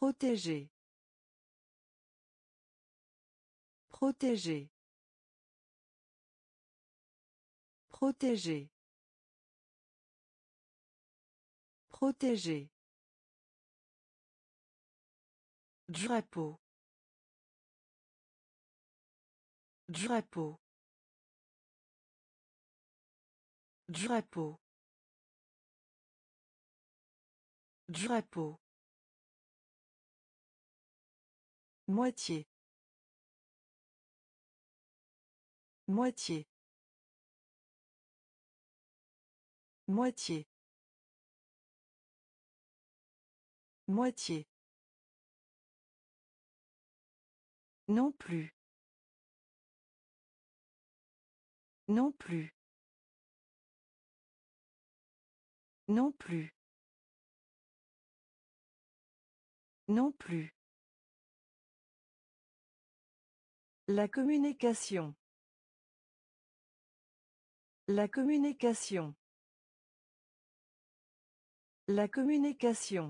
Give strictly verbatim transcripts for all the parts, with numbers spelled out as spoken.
Protéger. Protéger. Protéger. Protéger. Drapeau. Drapeau. Drapeau. Drapeau. Moitié. Moitié. Moitié. Moitié. Non plus. Non plus. Non plus. Non plus. La communication. La communication. La communication.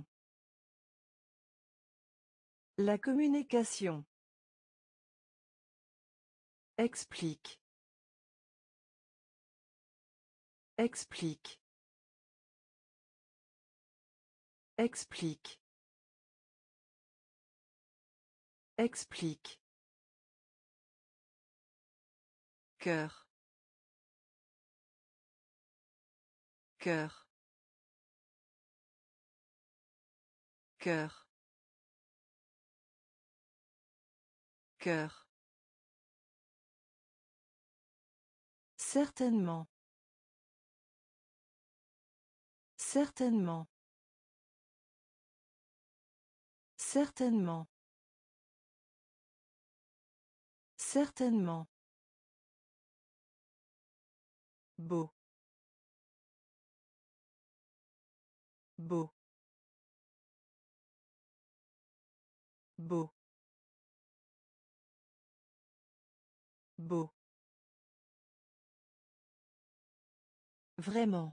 La communication. Explique. Explique. Explique. Explique. Cœur. Cœur. Cœur. Cœur. Certainement. Certainement. Certainement. Certainement. Beau. Beau. Beau. Beau. Vraiment.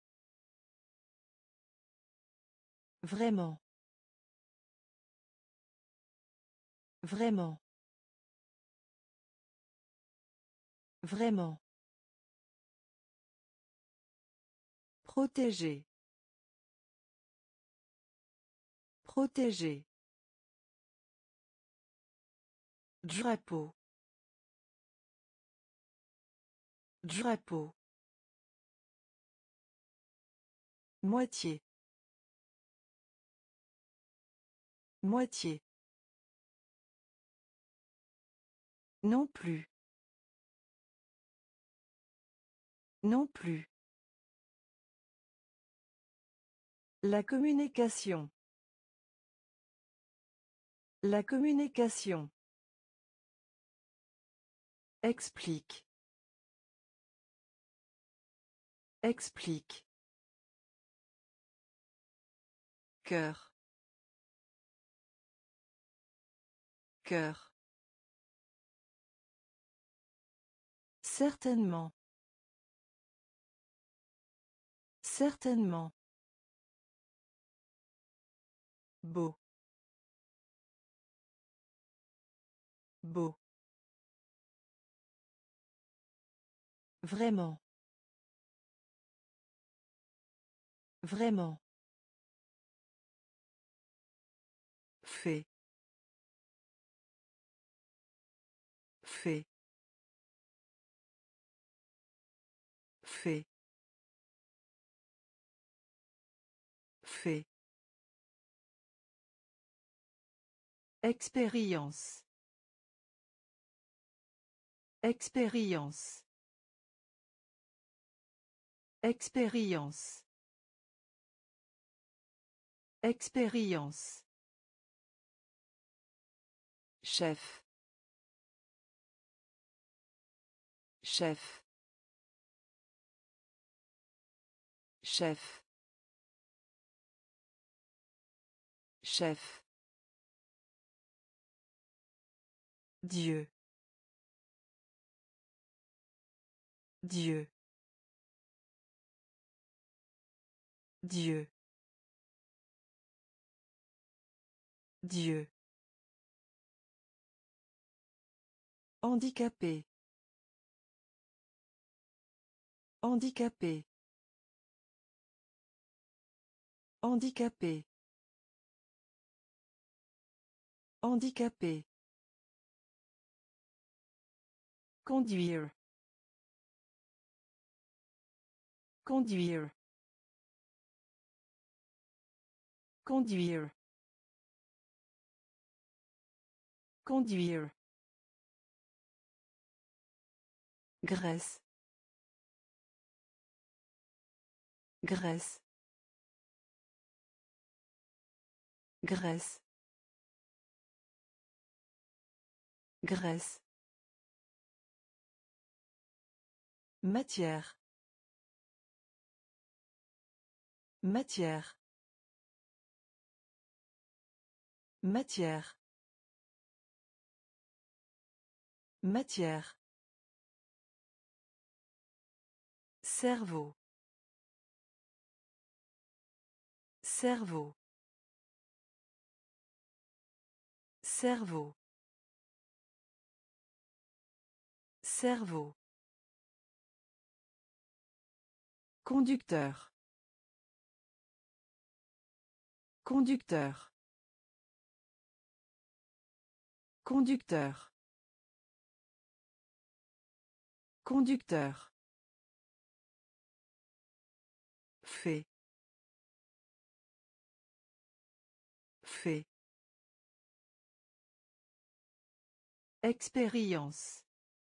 Vraiment. Vraiment. Vraiment. Protéger. Protéger. Drapeau. Drapeau. Moitié. Moitié. Non plus. Non plus. La communication. La communication. Explique. Explique. Cœur. Cœur. Certainement. Certainement. Beau. Beau. Vraiment. Vraiment. Fait. Fait. Fait. Fait. Expérience. Expérience. Expérience. Expérience. Chef. Chef. Chef. Chef. Dieu. Dieu. Dieu. Dieu. Handicapé. Handicapé. Handicapé. Handicapé. Conduire. Conduire. Conduire. Conduire. Graisse. Graisse. Graisse. Graisse. Matière. Matière. Matière. Matière. Cerveau. Cerveau. Cerveau. Cerveau. Conducteur. Conducteur. Conducteur. Conducteur. Fait. Fait. Expérience.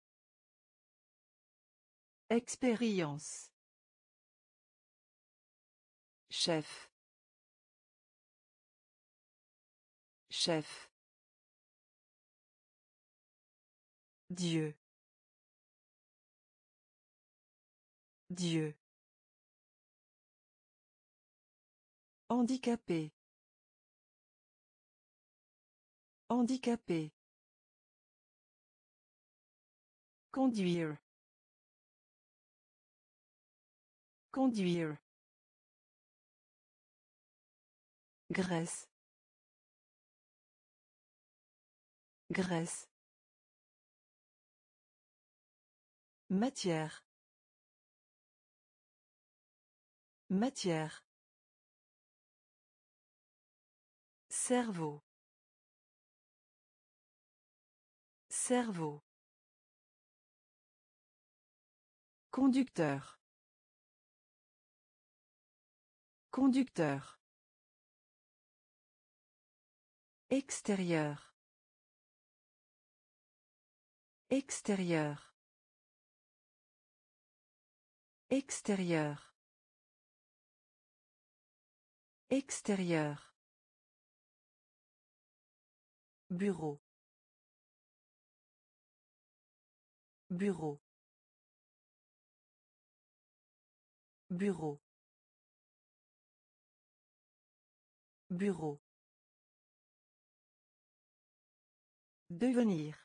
Expérience. Chef. Chef. Dieu. Dieu. Handicapé. Handicapé. Conduire. Conduire. Graisse. Graisse. Matière. Matière. Cerveau. Cerveau. Conducteur. Conducteur. Extérieur. Extérieur. Extérieur. Extérieur. Bureau. Bureau. Bureau. Bureau. Devenir.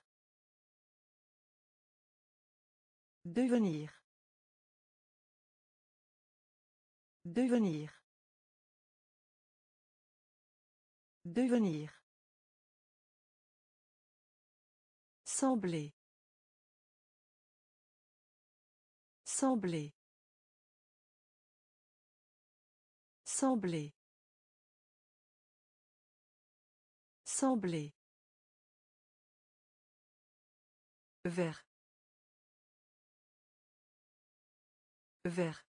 Devenir. Devenir. Devenir. Sembler. Sembler. Sembler. Sembler. Vert. Vert.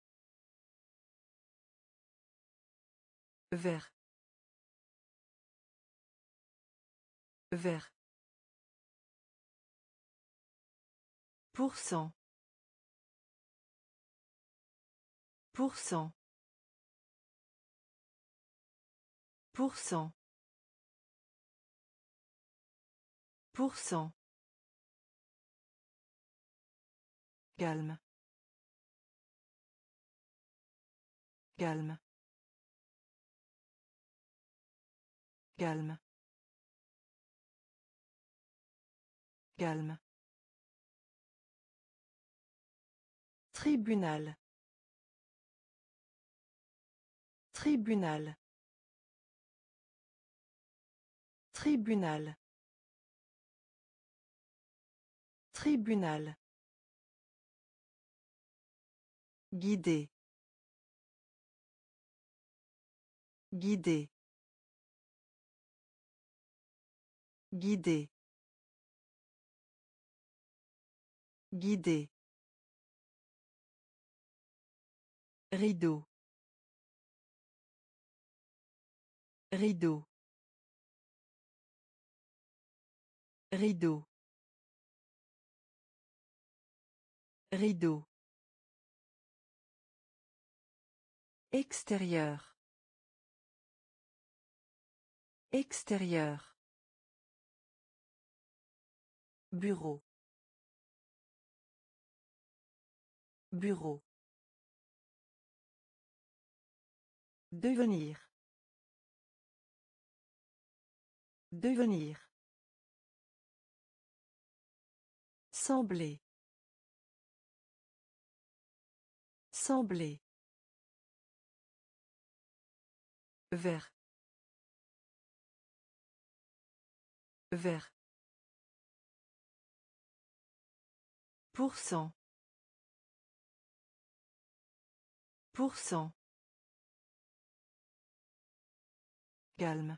Vert. Vert. Pour cent. Pour cent. Pour cent. Pour cent. Calme. Calme. Calme. Calme. Tribunal. Tribunal. Tribunal. Tribunal. Guider. Guider. Guider. Guider. Rideau. Rideau. Rideau. Rideau. Extérieur. Extérieur. Bureau. Bureau. Devenir. Devenir. Sembler. Sembler. Vert. Vert. Pour cent. Pour cent. Calme.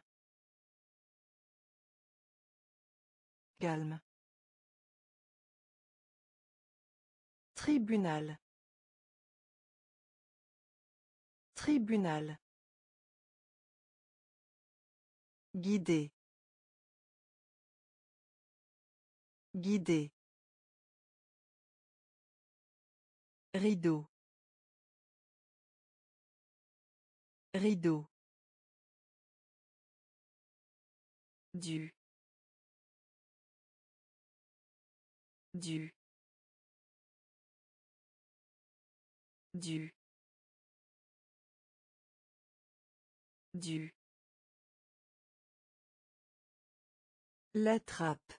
Calme. Tribunal. Tribunal. Guider. Guider. Rideau. Rideau. Du. Du. Du. Du. La trappe.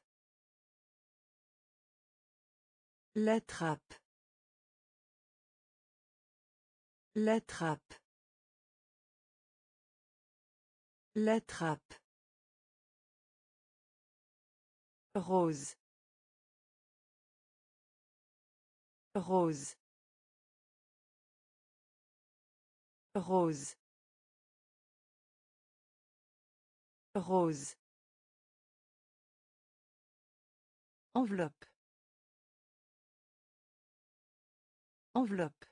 La trappe. La trappe. La trappe. Rose. Rose. Rose. Rose. Enveloppe. Enveloppe.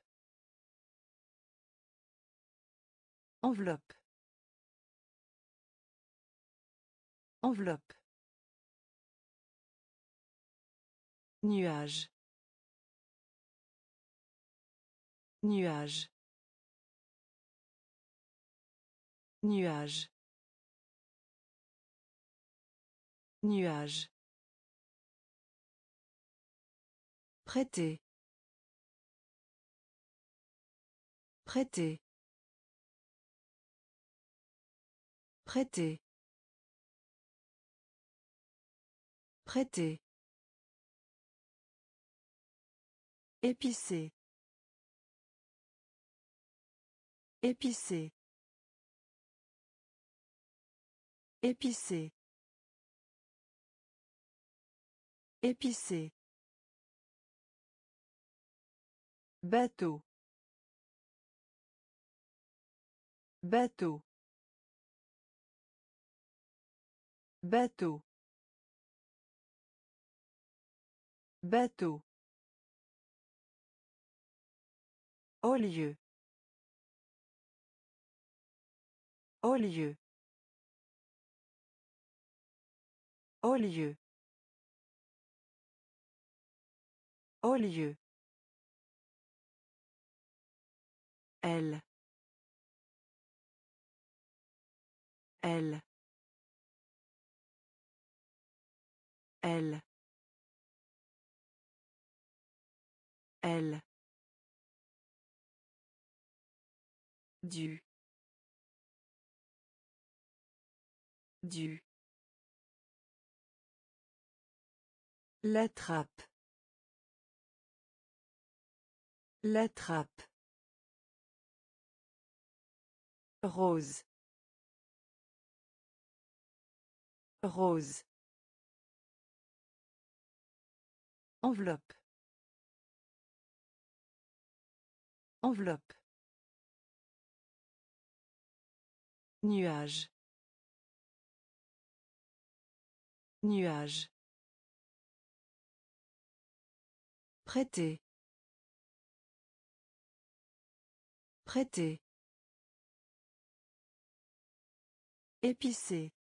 Enveloppe. Enveloppe. Nuage. Nuage. Nuage. Nuage. Prêter. Prêter. Prêter. Prêter. Épicé. Épicé. Épicé. Épicé. Bateau. Bateau. Bateau. Bateau. Au lieu. Au lieu. Au lieu. Au lieu. Elle. Elle. Elle. Elle. Du. Du. La trappe. La trappe. Rose. Rose. Enveloppe. Enveloppe. Nuage. Nuage. Prêter. Prêter. Épicé.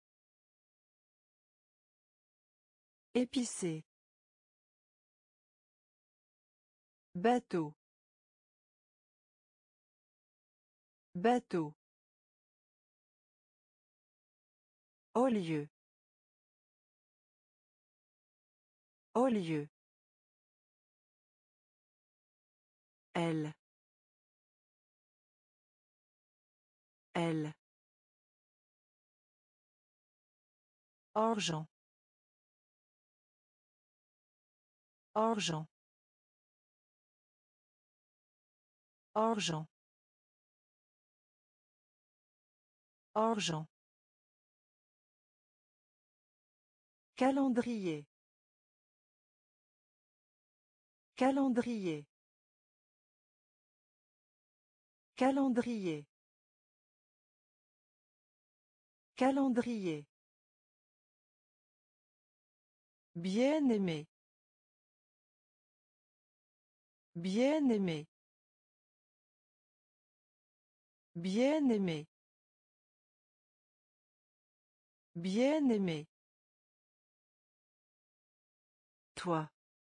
Épicé. Bateau. Bateau. Au lieu. Au lieu. Elle. Elle. Argent. Argent. Argent. Argent. Calendrier. Calendrier. Calendrier. Calendrier. Bien-aimé. Bien-aimé. Bien-aimé. Bien-aimé. Toi.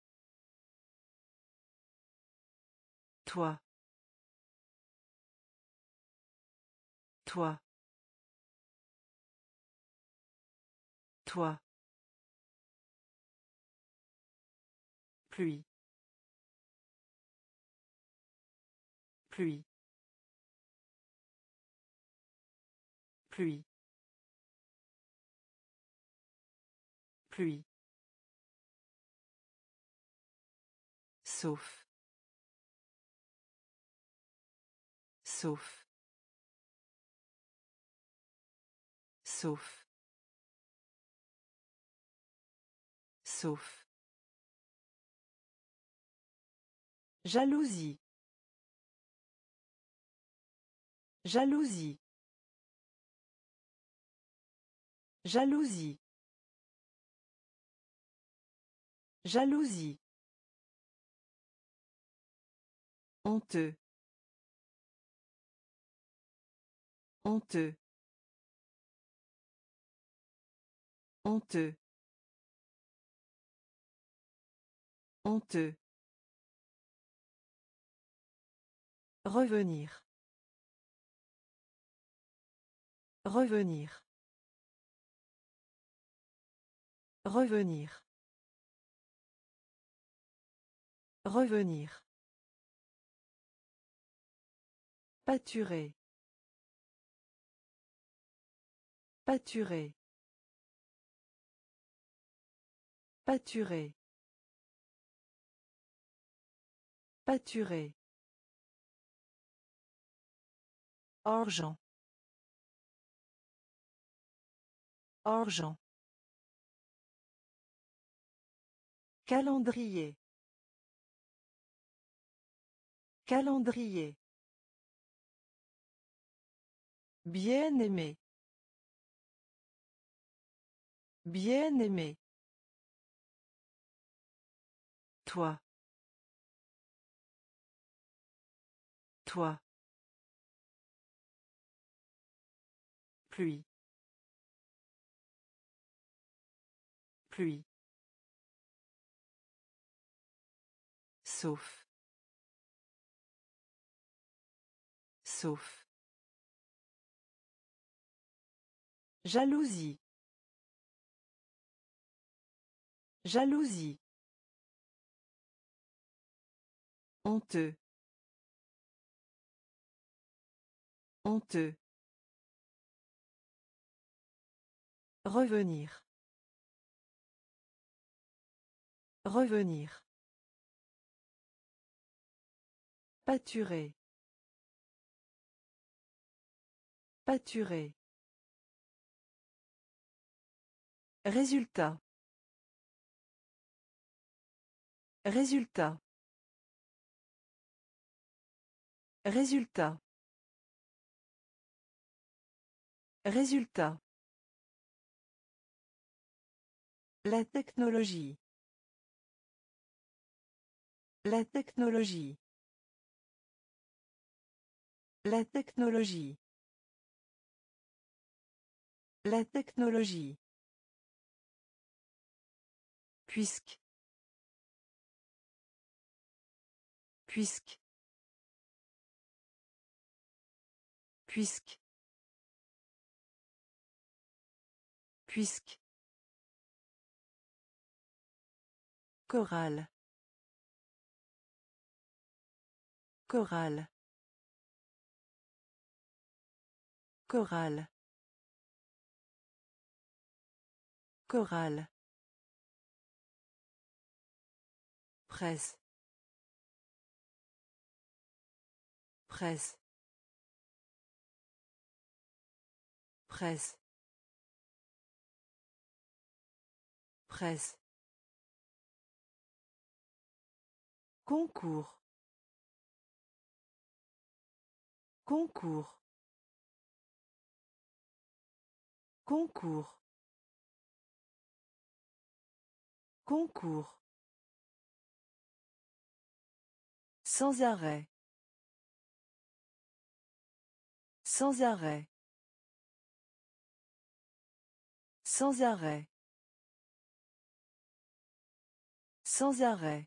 Toi. Toi. Toi. Pluie. Pluie. Pluie. Pluie. Sauf. Sauf. Sauf. Sauf. Jalousie. Jalousie. Jalousie. Jalousie. Honteux. Honteux. Honteux. Honteux. Revenir. Revenir. Revenir. Revenir. Pâturer. Pâturer. Pâturer. Pâturer. Argent. Argent. Calendrier. Calendrier. Bien-aimé. Bien-aimé. Toi. Toi. Pluie. Pluie. Sauf. Sauf. Jalousie. Jalousie. Honteux. Honteux. Revenir. Revenir. Pâturer. Pâturer. Résultat. Résultat. Résultat. Résultat. La technologie. La technologie. La technologie. La technologie. Puisque. Puisque. Puisque. Puisque. Chorale. Chorale. Chorale. Chorale. Presse. Presse. Presse. Presse. Concours. Concours. Concours. Concours. Sans arrêt. Sans arrêt. Sans arrêt. Sans arrêt.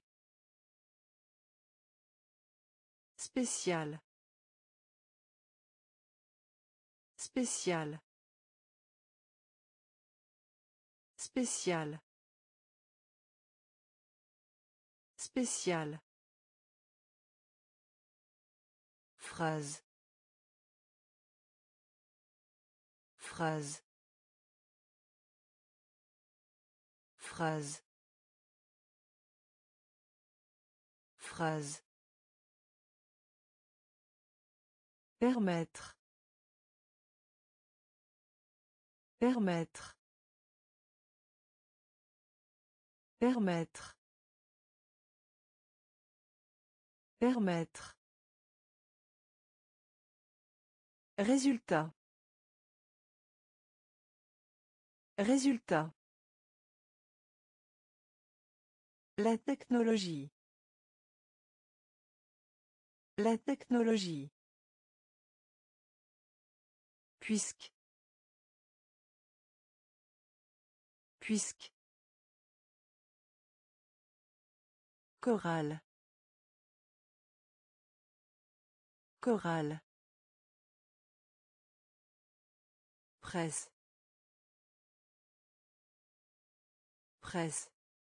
Spécial. Spécial. Spécial. Spécial. Phrase. Phrase. Phrase. Phrase. Permettre. Permettre. Permettre. Permettre. Résultat. Résultat. La technologie. La technologie. Puisque. Puisque. Chorale. Chorale. Presse. Presse.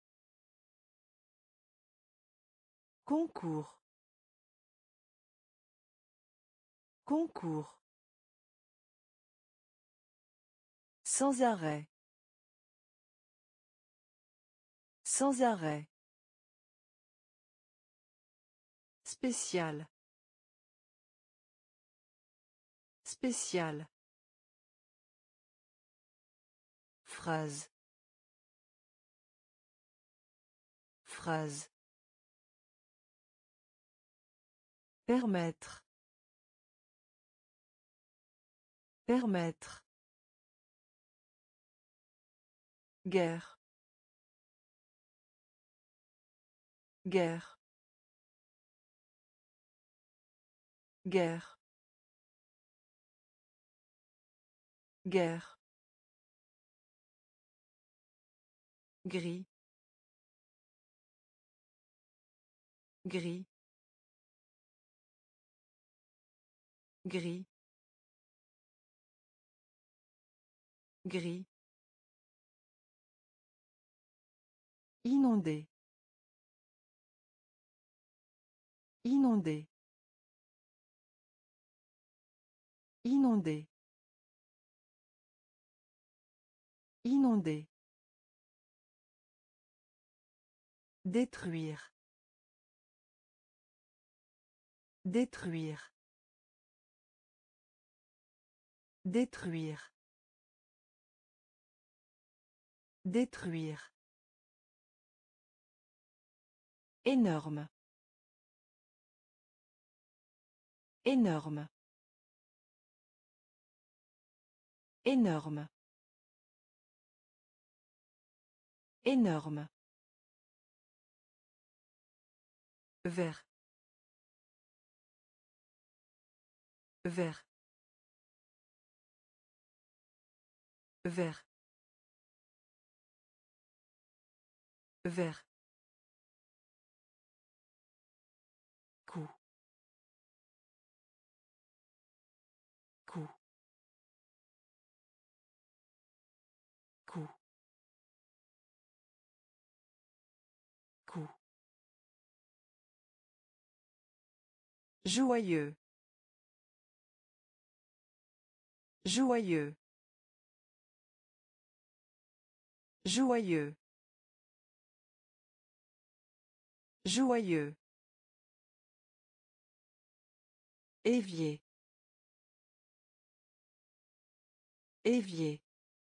Concours. Concours. Sans arrêt. Sans arrêt. Spécial. Spécial. Phrase. Phrase. Permettre. Permettre. Guerre. Guerre. Guerre. Guerre. Gris. Gris. Gris. Gris. Inondé. Inondé. Inondé. Inondé. Détruire. Détruire. Détruire. Détruire. Énorme. Énorme. Énorme. Énorme. Vert. Vert. Vert. Vert. Coup. Coup. Coup. Coup. Joyeux. Joyeux. Joyeux. Joyeux. Évier. Évier.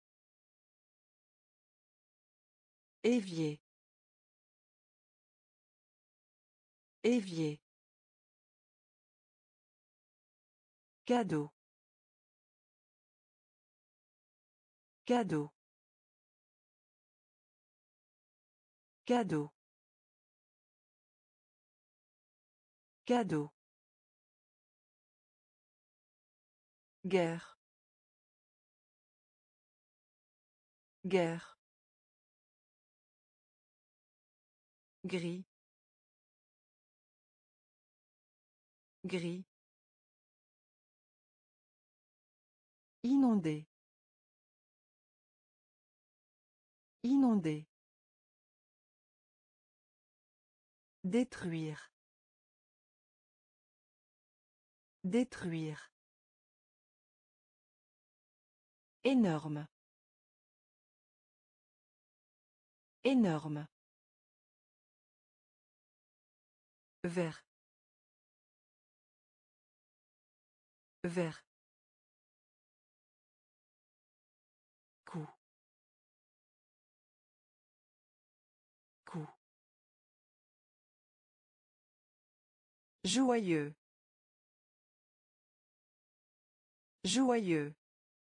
Évier. Évier. Cadeau. Cadeau. Cadeau. Cadeau. Guerre. Guerre. Gris. Gris. Inondé. Inondé. Détruire. Détruire. Énorme. Énorme. Vert. Vert. Coup. Coup. Joyeux. Joyeux.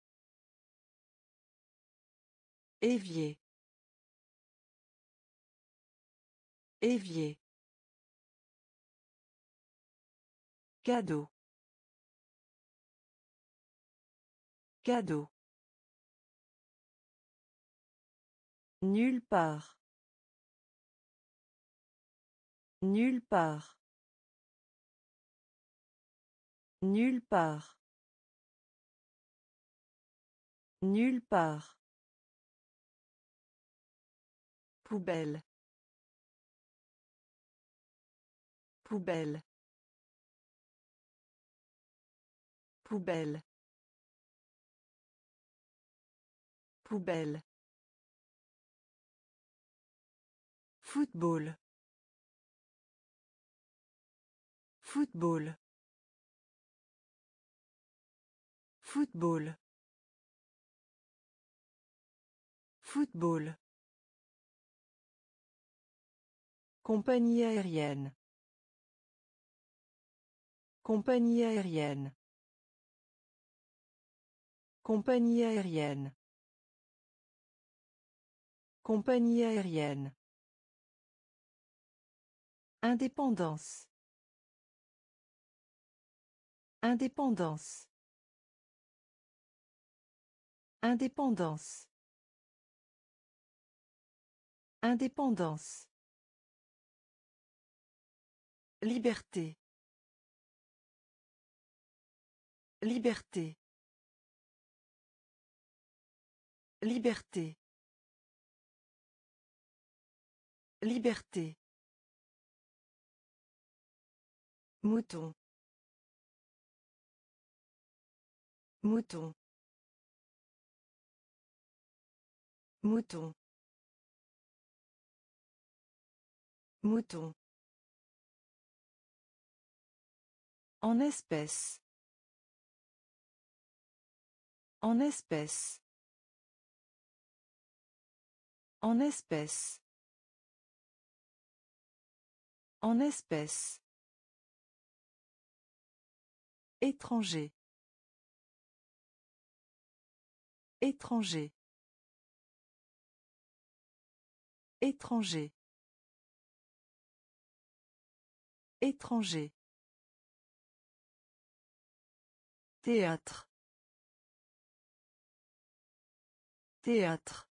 Évier. Évier. Cadeau. Cadeau. Nulle part. Nulle part. Nulle part. Nulle part. Poubelle. Poubelle. Poubelle. Poubelle. Football. Football. Football. Football. Compagnie aérienne. Compagnie aérienne. Compagnie aérienne. Compagnie aérienne. Indépendance. Indépendance. Indépendance. Indépendance. Liberté. Liberté. Liberté. Liberté. Mouton. Mouton. Mouton. Mouton. En espèce. En espèce. En espèce. En espèce. Étranger. Étranger. Étranger. Étranger. Théâtre. Théâtre.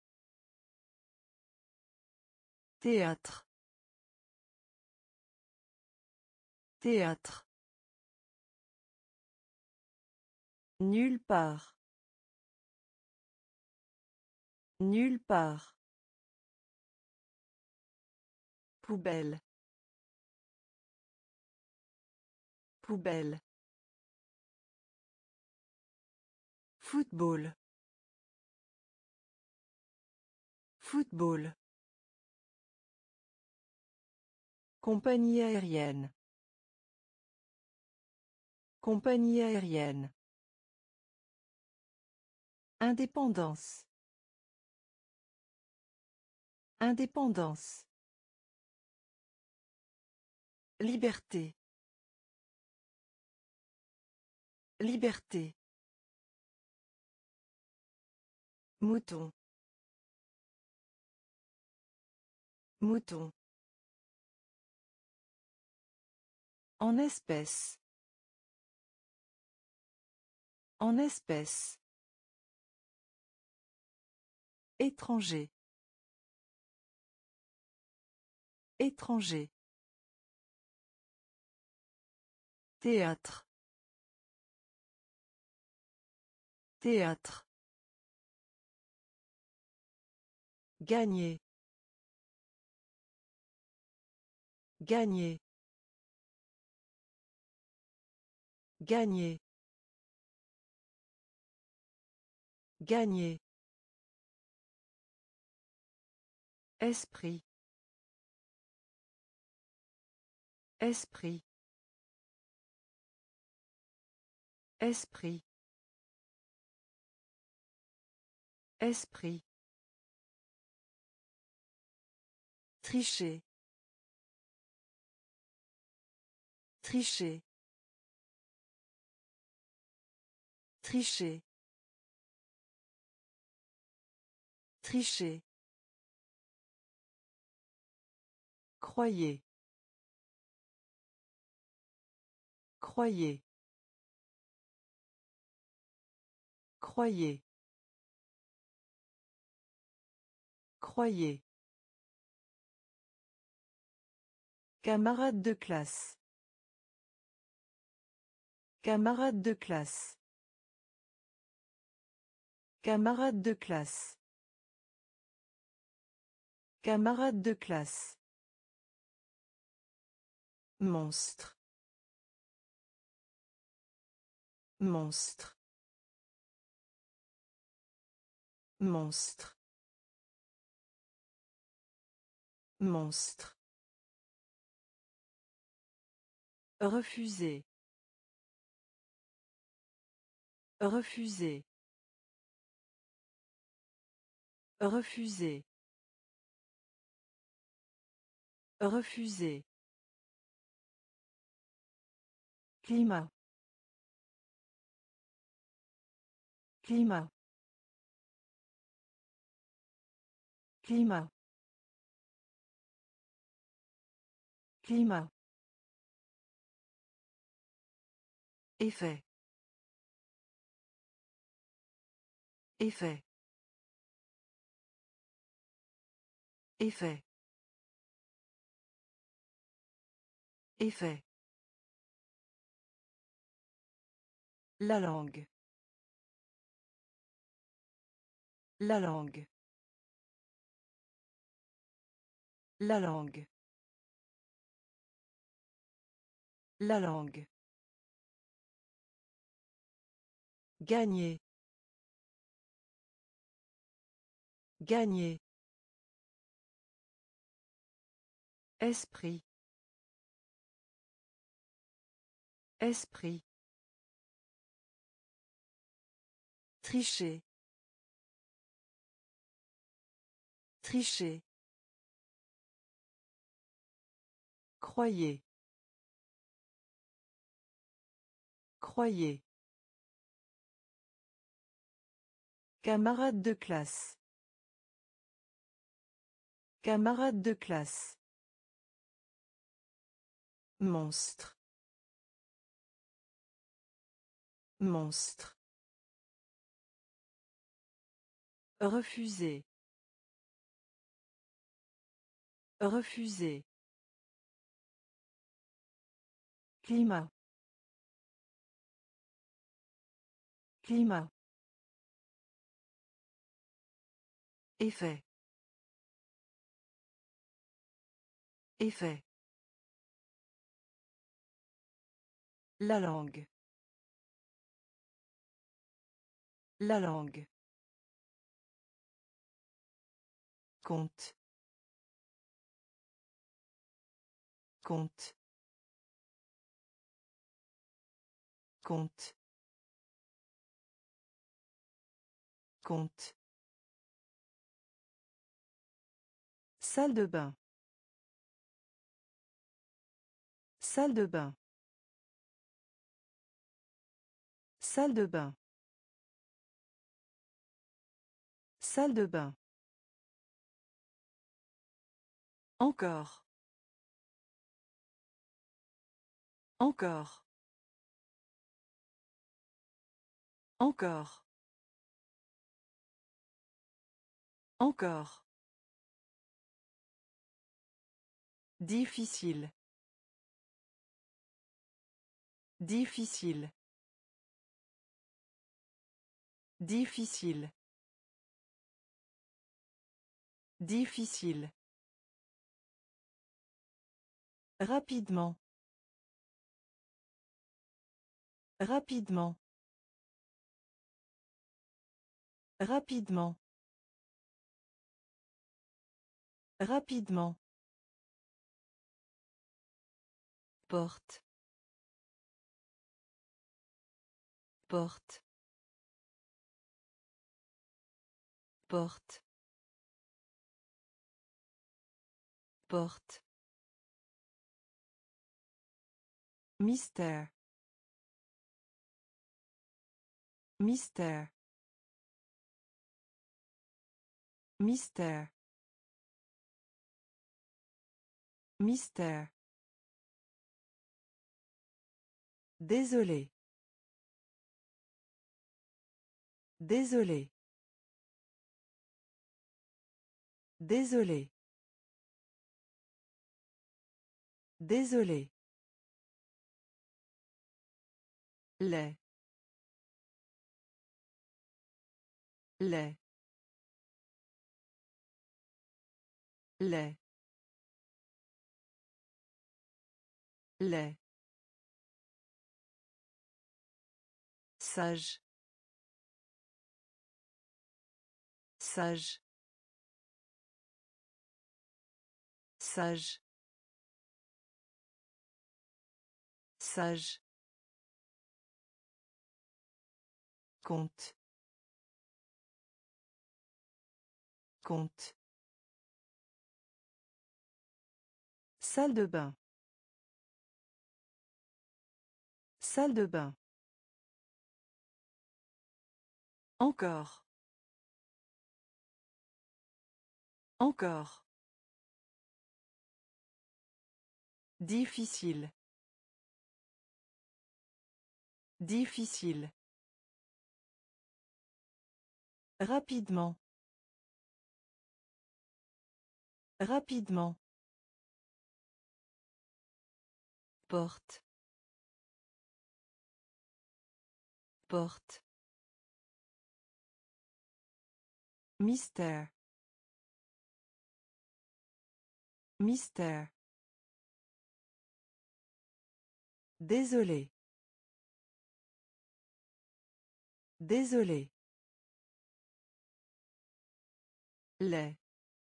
Théâtre. Théâtre. Nulle part. Nulle part. Poubelle. Poubelle. Football. Football. Compagnie aérienne. Compagnie aérienne. Indépendance. Indépendance. Liberté. Liberté. Mouton. Mouton. En espèce. En espèce. Étranger. Étranger. Théâtre. Théâtre. Gagner. Gagner. Gagner. Gagner. Esprit. Esprit. Esprit. Esprit. Tricher. Tricher. Tricher. Tricher. Croyez. Croyez. Croyez. Croyez. Camarade de classe. Camarade de classe. Camarade de classe. Camarade de classe. Monstre. Monstre. Monstre. Monstre. Refuser. Refuser. Refuser. Refuser. Climat. Climat. Climat. Climat. Effet. Effet. Effet. Effet. La langue. La langue. La langue. La langue. Gagner. Gagner. Esprit. Esprit. Tricher. Tricher. Croyez. Croyez. Camarade de classe. Camarade de classe. Monstre. Monstre. Refuser. Refuser. Climat. Climat. Effet. Effet. La langue. La langue. Compte. Compte. Compte. Compte. Salle de bain. Salle de bain. Salle de bain. Salle de bain. Encore. Encore. Encore. Encore. Difficile. Difficile. Difficile. Difficile. Rapidement. Rapidement. Rapidement. Rapidement. Porte. Porte. Porte. Porte. Mystère. Mystère. Mystère. Mystère. Désolé. Désolé. Désolé. Désolé. Lait. Lait. Lait. Lait. Sage. Sage. Sage. Sage. Compte. Compte. Salle de bain. Salle de bain. Encore. Encore. Difficile. Difficile. Rapidement. Rapidement. Porte. Porte. Mystère. Mystère. Désolé. Désolé. Lait.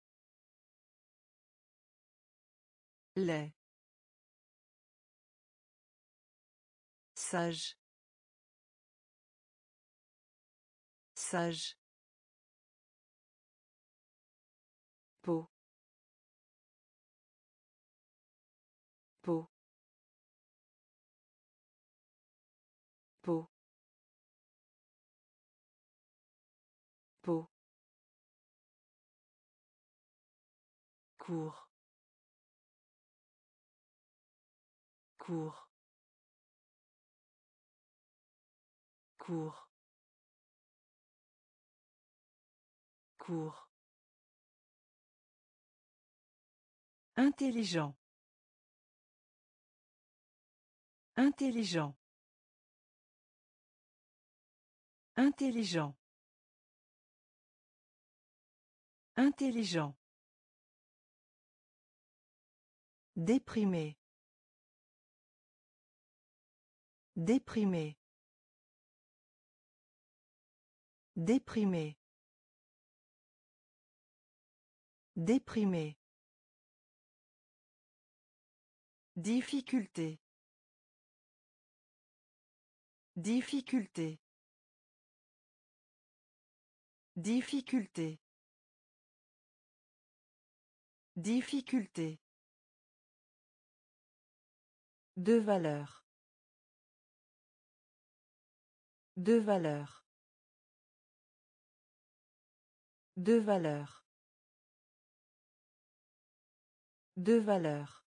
Lait. Sage. Sage. peau, peau, peau, peau, cours, cours, cours, cours. Intelligent. Intelligent. Intelligent. Intelligent. Déprimé. Déprimé. Déprimé. Déprimé. Difficulté. Difficulté. Difficulté. Difficulté. De valeur. De valeur. De valeur. De valeur.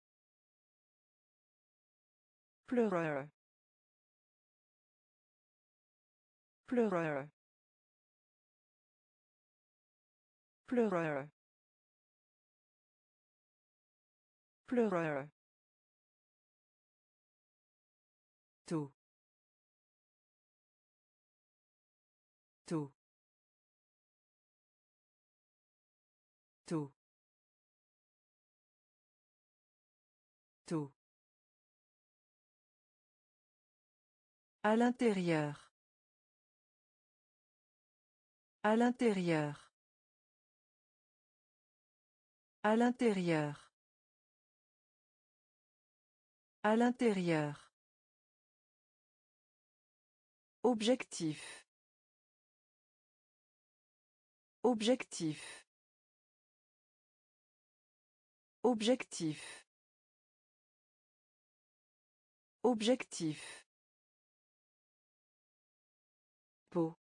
Pleureur. Pleureur. Pleureur. Pleureur. Tout. Tout. Tout. Tout. À l'intérieur. À l'intérieur. À l'intérieur. À l'intérieur. Objectif. Objectif. Objectif. Objectif. Peau.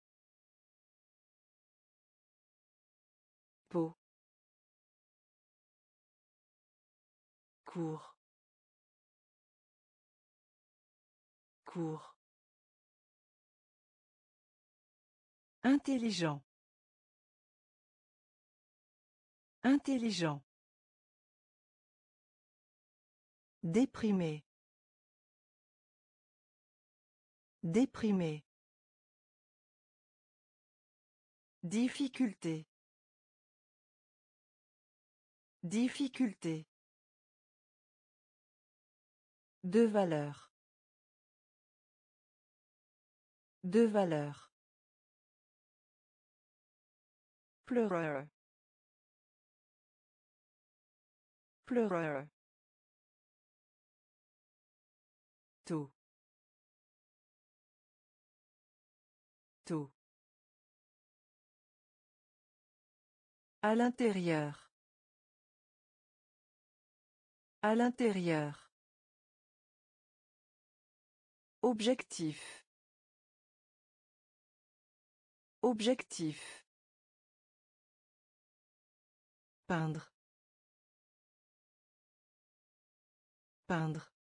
Peau. Cours. Cours. Intelligent. Intelligent. Déprimé. Déprimé. Difficulté. Difficulté. De valeur. De valeur. Pleureur. Pleureur. Tout. Tout. À l'intérieur. À l'intérieur. Objectif. Objectif. Peindre. Peindre.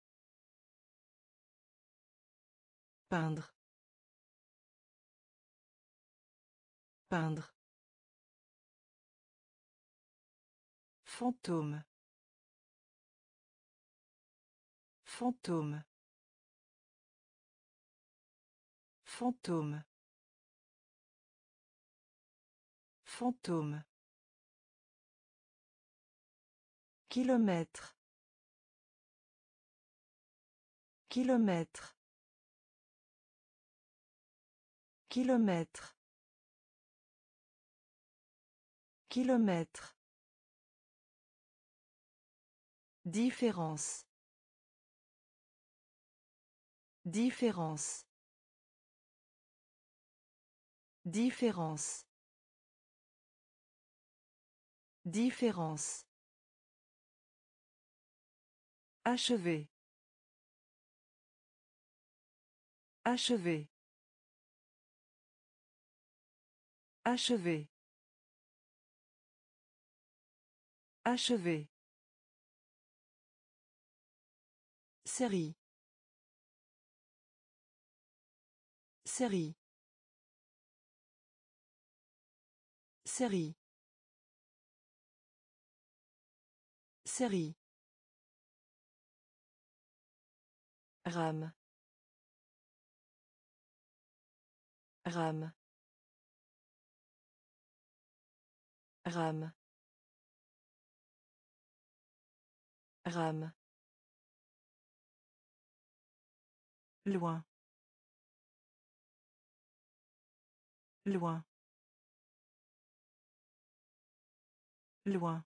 Peindre. Peindre. Fantôme. Fantôme. Fantôme. Fantôme. Kilomètre. Kilomètre. Kilomètre. Kilomètre. Différence. Différence. Différence. Différence. Achever. Achever. Achever. Achever. Série. Série. Série. Série. Rame. Rame. Rame. Rame. Loin. Loin. Loin.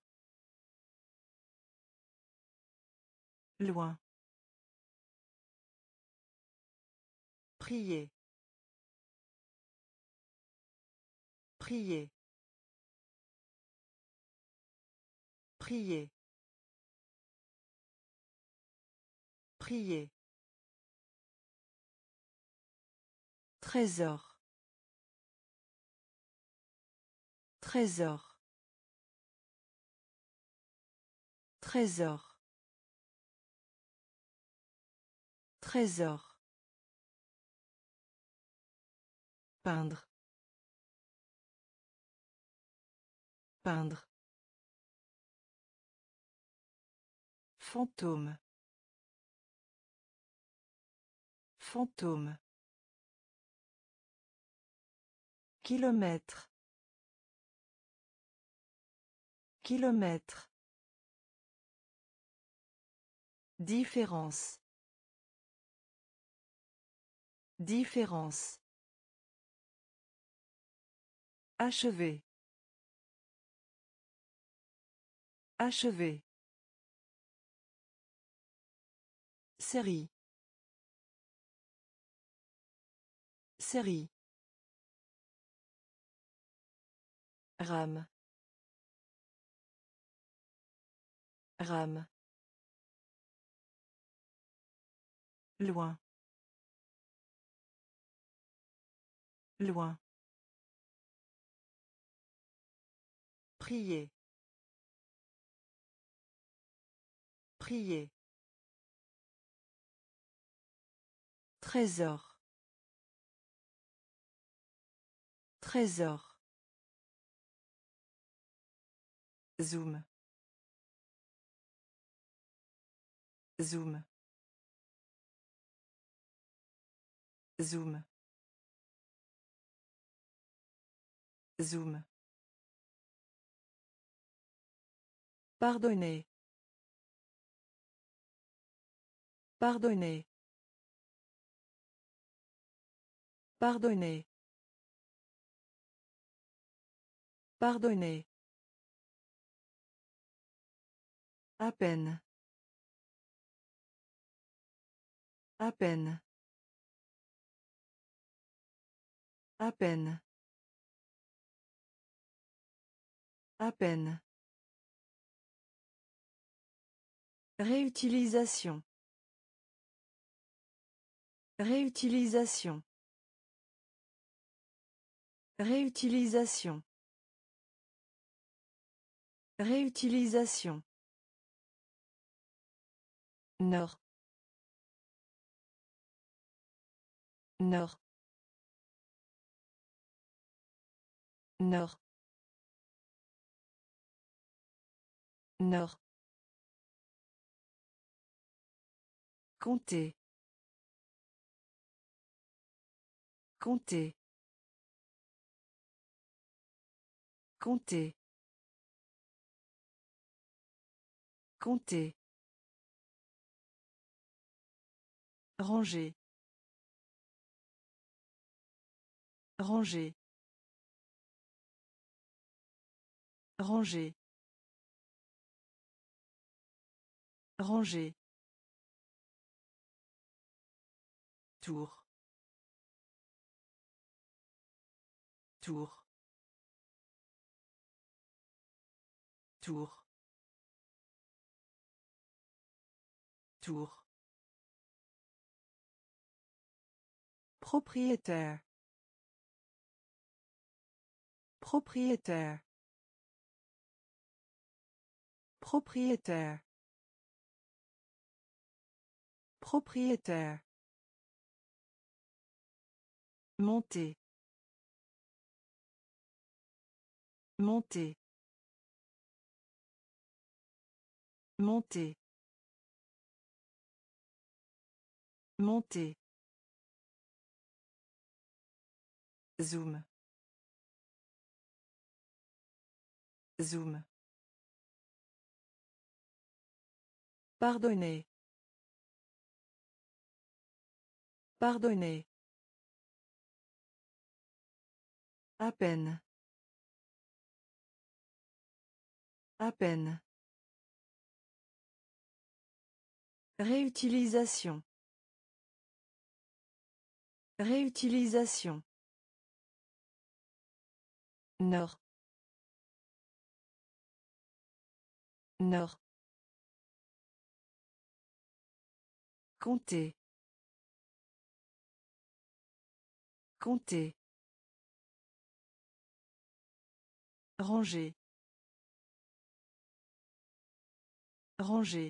Loin. Prier. Prier. Prier. Prier. Trésor. Trésor. Trésor. Trésor. Peindre. Peindre. Fantôme. Fantôme. Kilomètre. Kilomètre. Différence. Différence. Achever. Achever. Série. Série. Rame. Rame. Loin. Loin. Prier. Prier. Trésor. Trésor. Zoom. Zoom. Zoom. Zoom. Pardonner. Pardonner. Pardonner. Pardonner. À peine. À peine. À peine. À peine. Réutilisation. Réutilisation. Réutilisation. Réutilisation. Nord. Nord. Nord. Nord. Compter. Compter. Compter. Compter. Ranger. Ranger. Ranger. Ranger. Tour. Tour. Tour. Tour. Propriétaire. Propriétaire. Propriétaire. Propriétaire. Monter. Monter. Monter. Monter. Zoom. Zoom. Pardonnez. Pardonnez. À peine. À peine. Réutilisation. Réutilisation. Nord. Nord. Compter. Compter. Ranger. Ranger.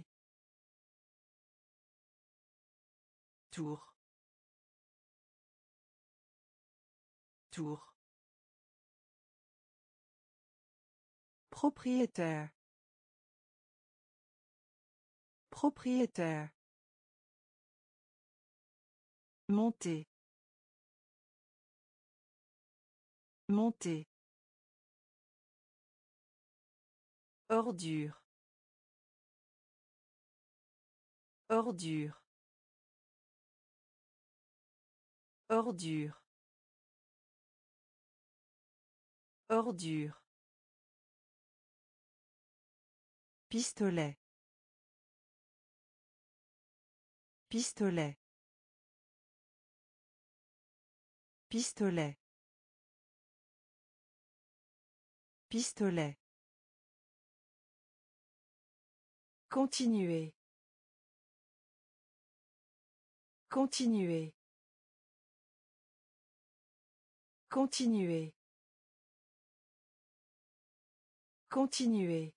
Tour. Tour. Propriétaire. Propriétaire. Monter. Monter. Ordure. Ordure. Ordure. Ordure. Pistolet. Pistolet. Pistolet. Pistolet. Continuer. Continuer. Continuer. Continuer.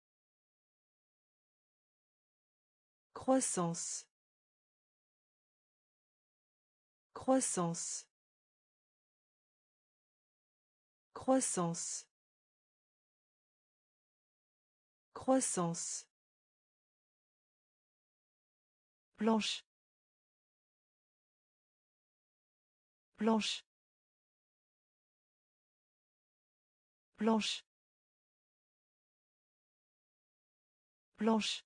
Croissance. Croissance. Croissance. Croissance. Planche. Planche. Planche. Planche.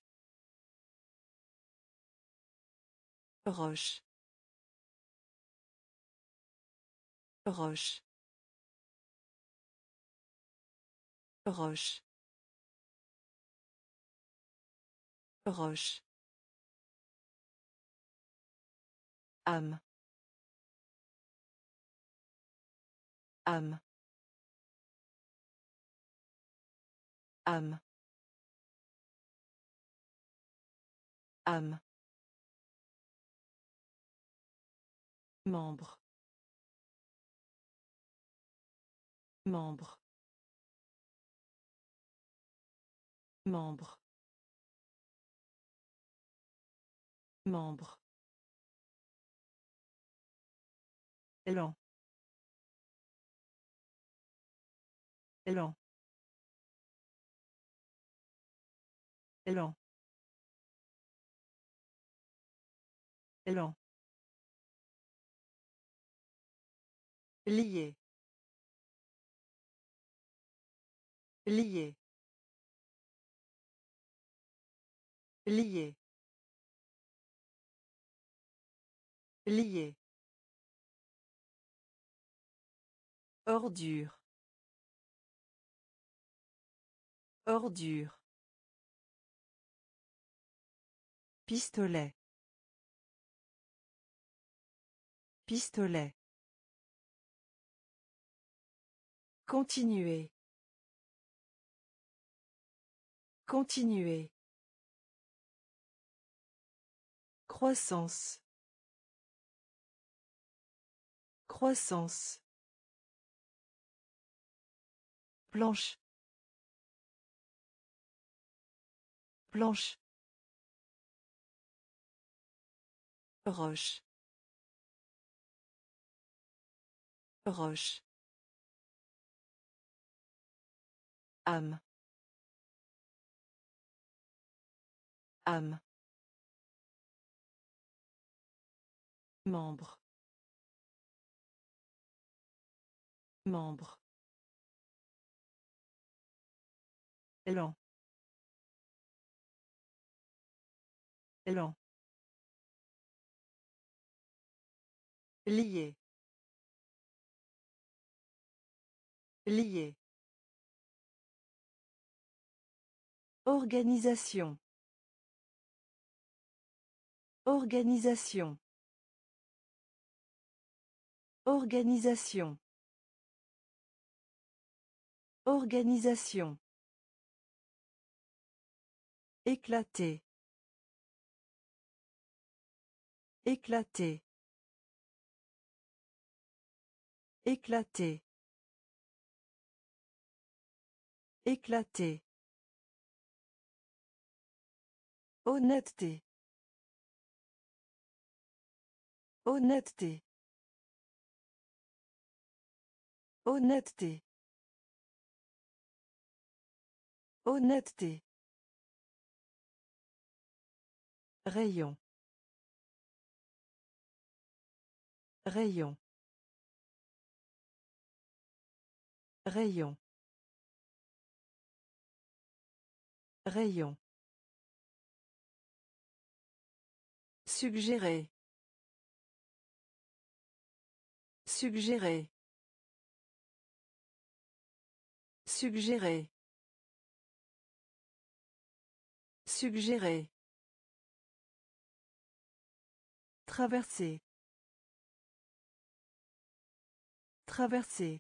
Roche. Roche. Roche. Roche. Âme. Âme. Âme. Âme. Membre. Membre. Membre. Membre. Élan. Élan. Élan. Élan. Lié. Lié. Lié. Lié. Ordure. Ordure. Pistolet. Pistolet. Continuer. Continuer. Croissance. Croissance. Planche. Planche. Roche. Roche. Âme. Âme. Membre. Membre. Lent. Lent. Lié. Lié. Organisation. Organisation. Organisation. Organisation. Éclater. Éclater. Éclater. Éclater. Honnêteté. Honnêteté. Honnêteté. Honnêteté. Rayon. Rayon. Rayon. Rayon. Suggérer. Suggérer. Suggérer. Suggérer. Traverser. Traverser.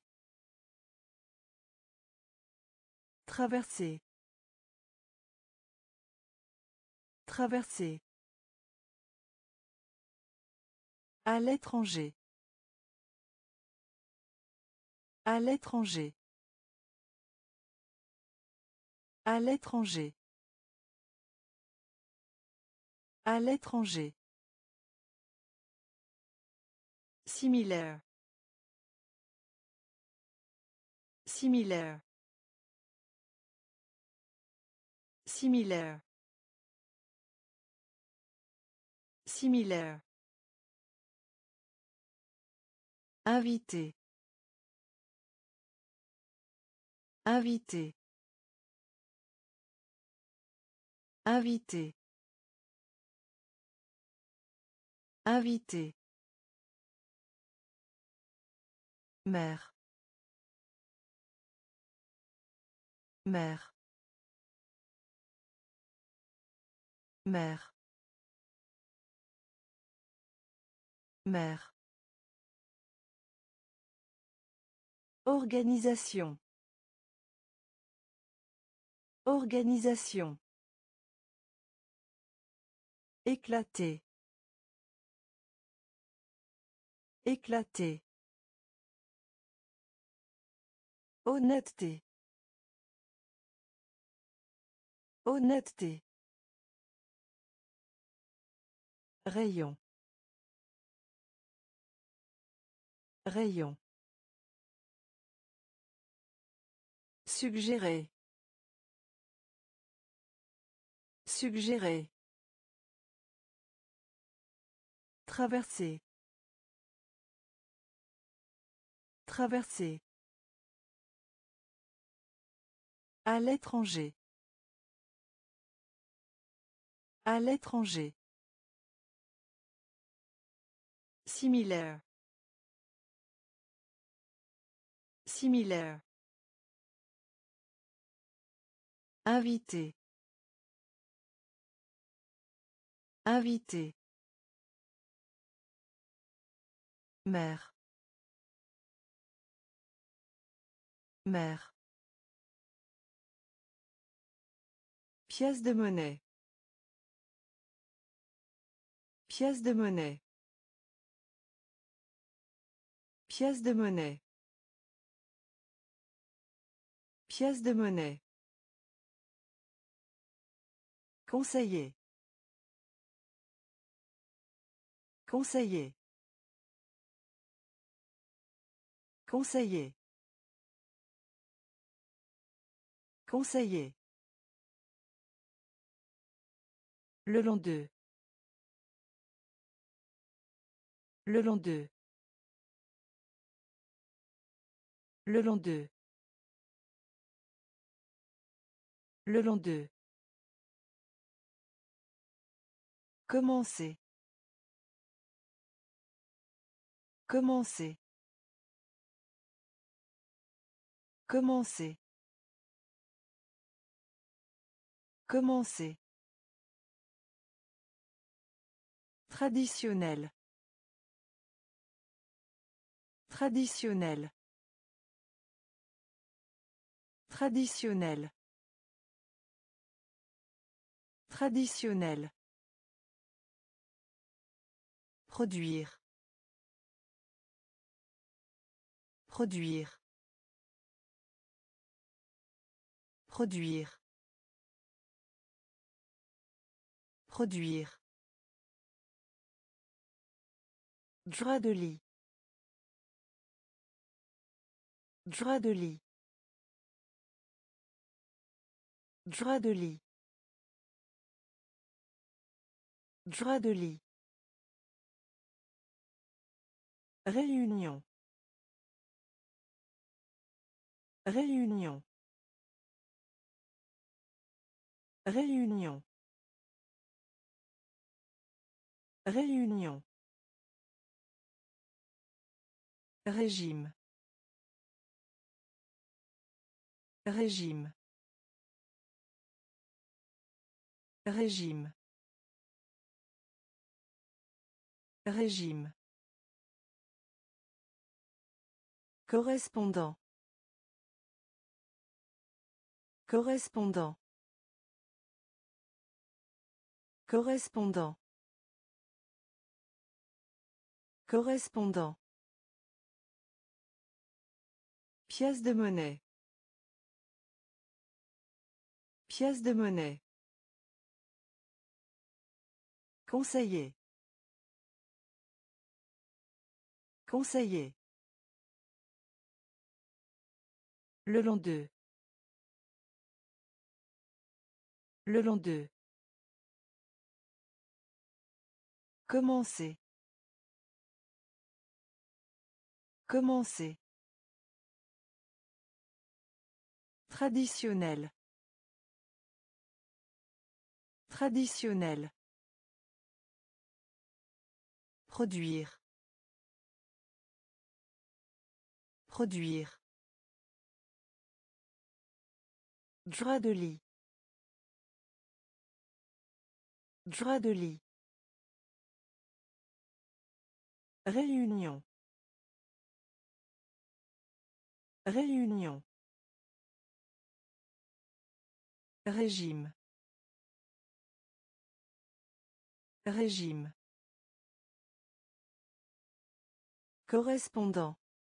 Traverser. Traverser. À l'étranger. À l'étranger. À l'étranger. À l'étranger. Similaire. Similaire. Similaire. Similaire. Invité. Invité. Invité. Invité. Mère. Mère. Mère. Mère. Organisation. Organisation. Éclater. Éclater. Honnêteté. Honnêteté. Rayon. Rayon. Suggérer. Suggérer. Traverser. Traverser. À l'étranger. À l'étranger. Similaire. Similaire. Invité. Invité. Mère. Mère. Pièce de monnaie. Pièce de monnaie. Pièce de monnaie. Pièce de monnaie. Conseiller. Conseiller. Conseiller. Conseiller. Le long d'eux. Le long d'eux. Le long d'eux. Le long d'eux. Commencer. Commencer. Commencer. Commencer. Traditionnel. Traditionnel. Traditionnel. Traditionnel. Produire. Produire. Produire. Produire. Drap de lit. Drap de lit. Drap de lit. Drap de lit. Réunion. Réunion. Réunion. Réunion. Régime. Régime. Régime. Régime. Correspondant. Correspondant. Correspondant. Correspondant. Pièce de monnaie. Pièce de monnaie. Conseiller. Conseiller. Le long d'eux. Le long d'eux. Commencer. Commencer. Traditionnel. Traditionnel. Produire. Produire. Drap de lit. Drap de lit. Réunion. Réunion. Régime. Régime. Correspondant.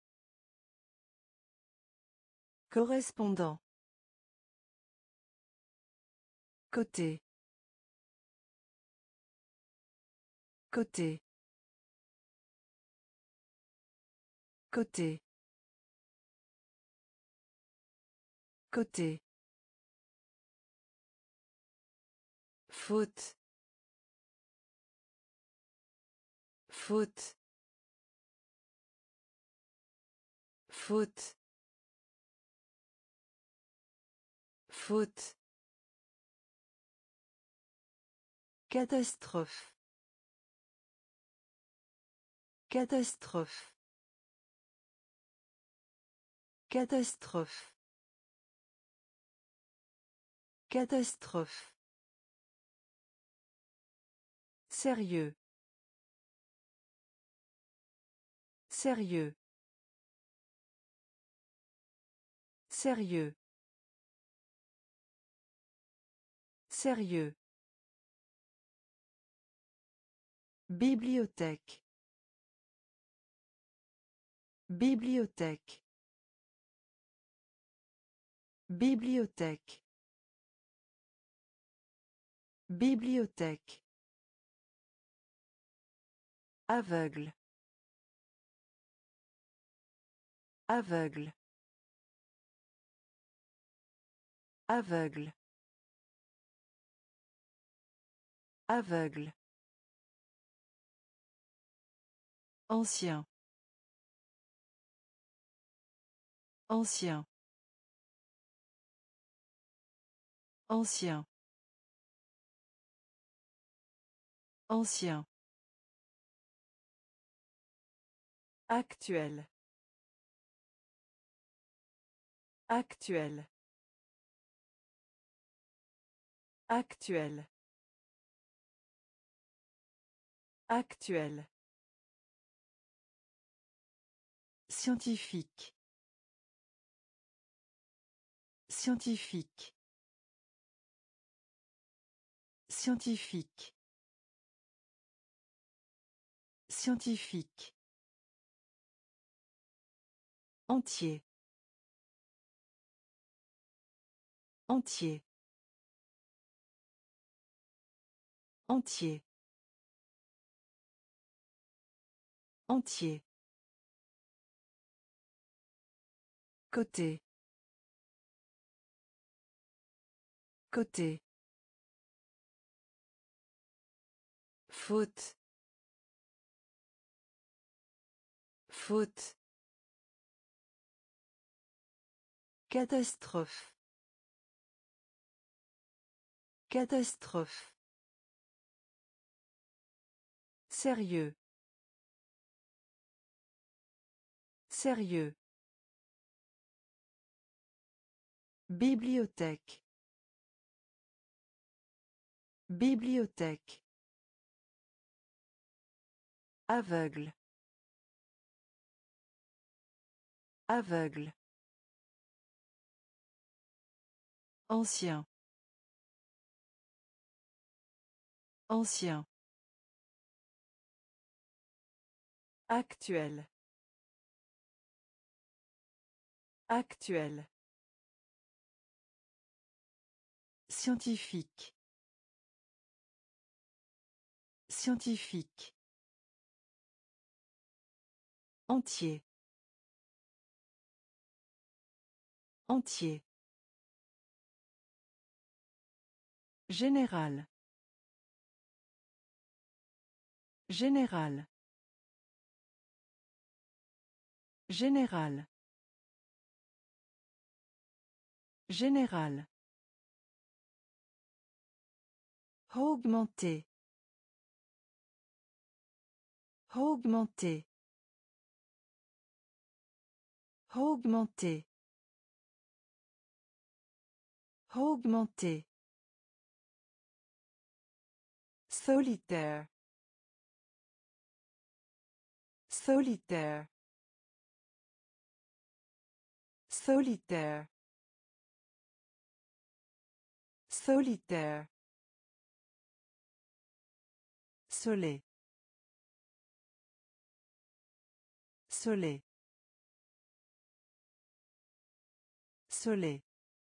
Correspondant. Côté. Côté. Côté. Côté. Faute. Faute. Faute. Faute. Catastrophe. Catastrophe. Catastrophe. Catastrophe. Sérieux. Sérieux. Sérieux. Sérieux. Bibliothèque. Bibliothèque. Bibliothèque. Bibliothèque. Aveugle. Aveugle. Aveugle. Aveugle. Ancien. Ancien. Ancien. Ancien. Actuel. Actuel. Actuel. Actuel. Scientifique. Scientifique. Scientifique. Scientifique. Entier. Entier. Entier. Entier. Côté. Côté. Faute. Faute. Catastrophe. Catastrophe. Sérieux. Sérieux. Bibliothèque. Bibliothèque. Aveugle. Aveugle. Ancien. Ancien. Actuel. Actuel. Scientifique. Scientifique. Entier. Entier. Général. Général. Général. Général. Augmenter. Augmenter. Augmenter. Augmenter. Solitaire. Solitaire. Solitaire. Solitaire. Soleil. Soleil. Soleil.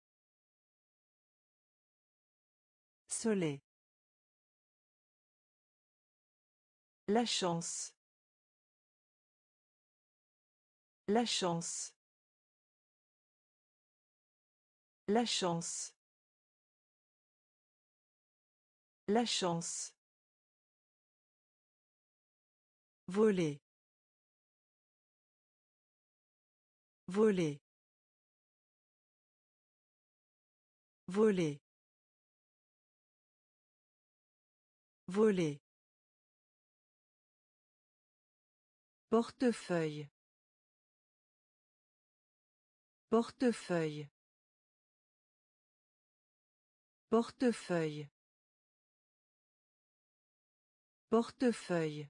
Soleil. La chance. La chance. La chance. La chance. Voler. Voler. Voler. Voler. Portefeuille. Portefeuille. Portefeuille. Portefeuille.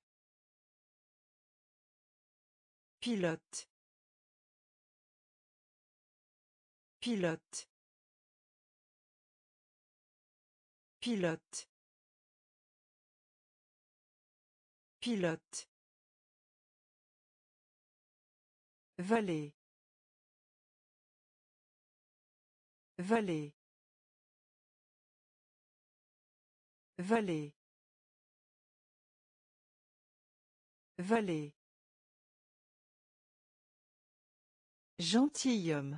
Pilote. Pilote. Pilote. Pilote. Vallée. Vallée. Vallée. Vallée. Gentilhomme.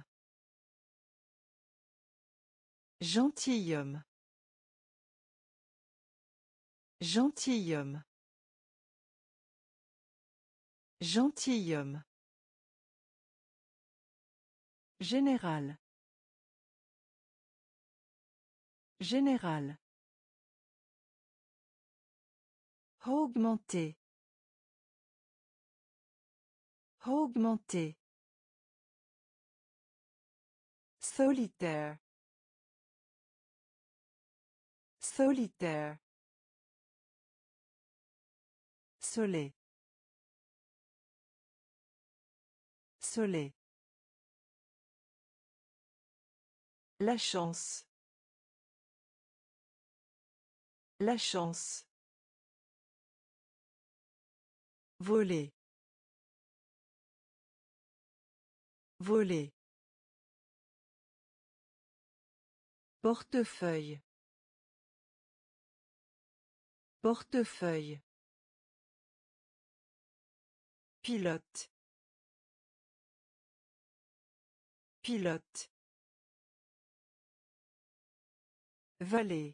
Gentilhomme. Gentilhomme. Gentilhomme. Général. Général. Augmenter. Augmenter. Solitaire. Solitaire. Soleil. Soleil. La chance. La chance. Voler. Voler. Portefeuille. Portefeuille. Pilote. Pilote. Vallée.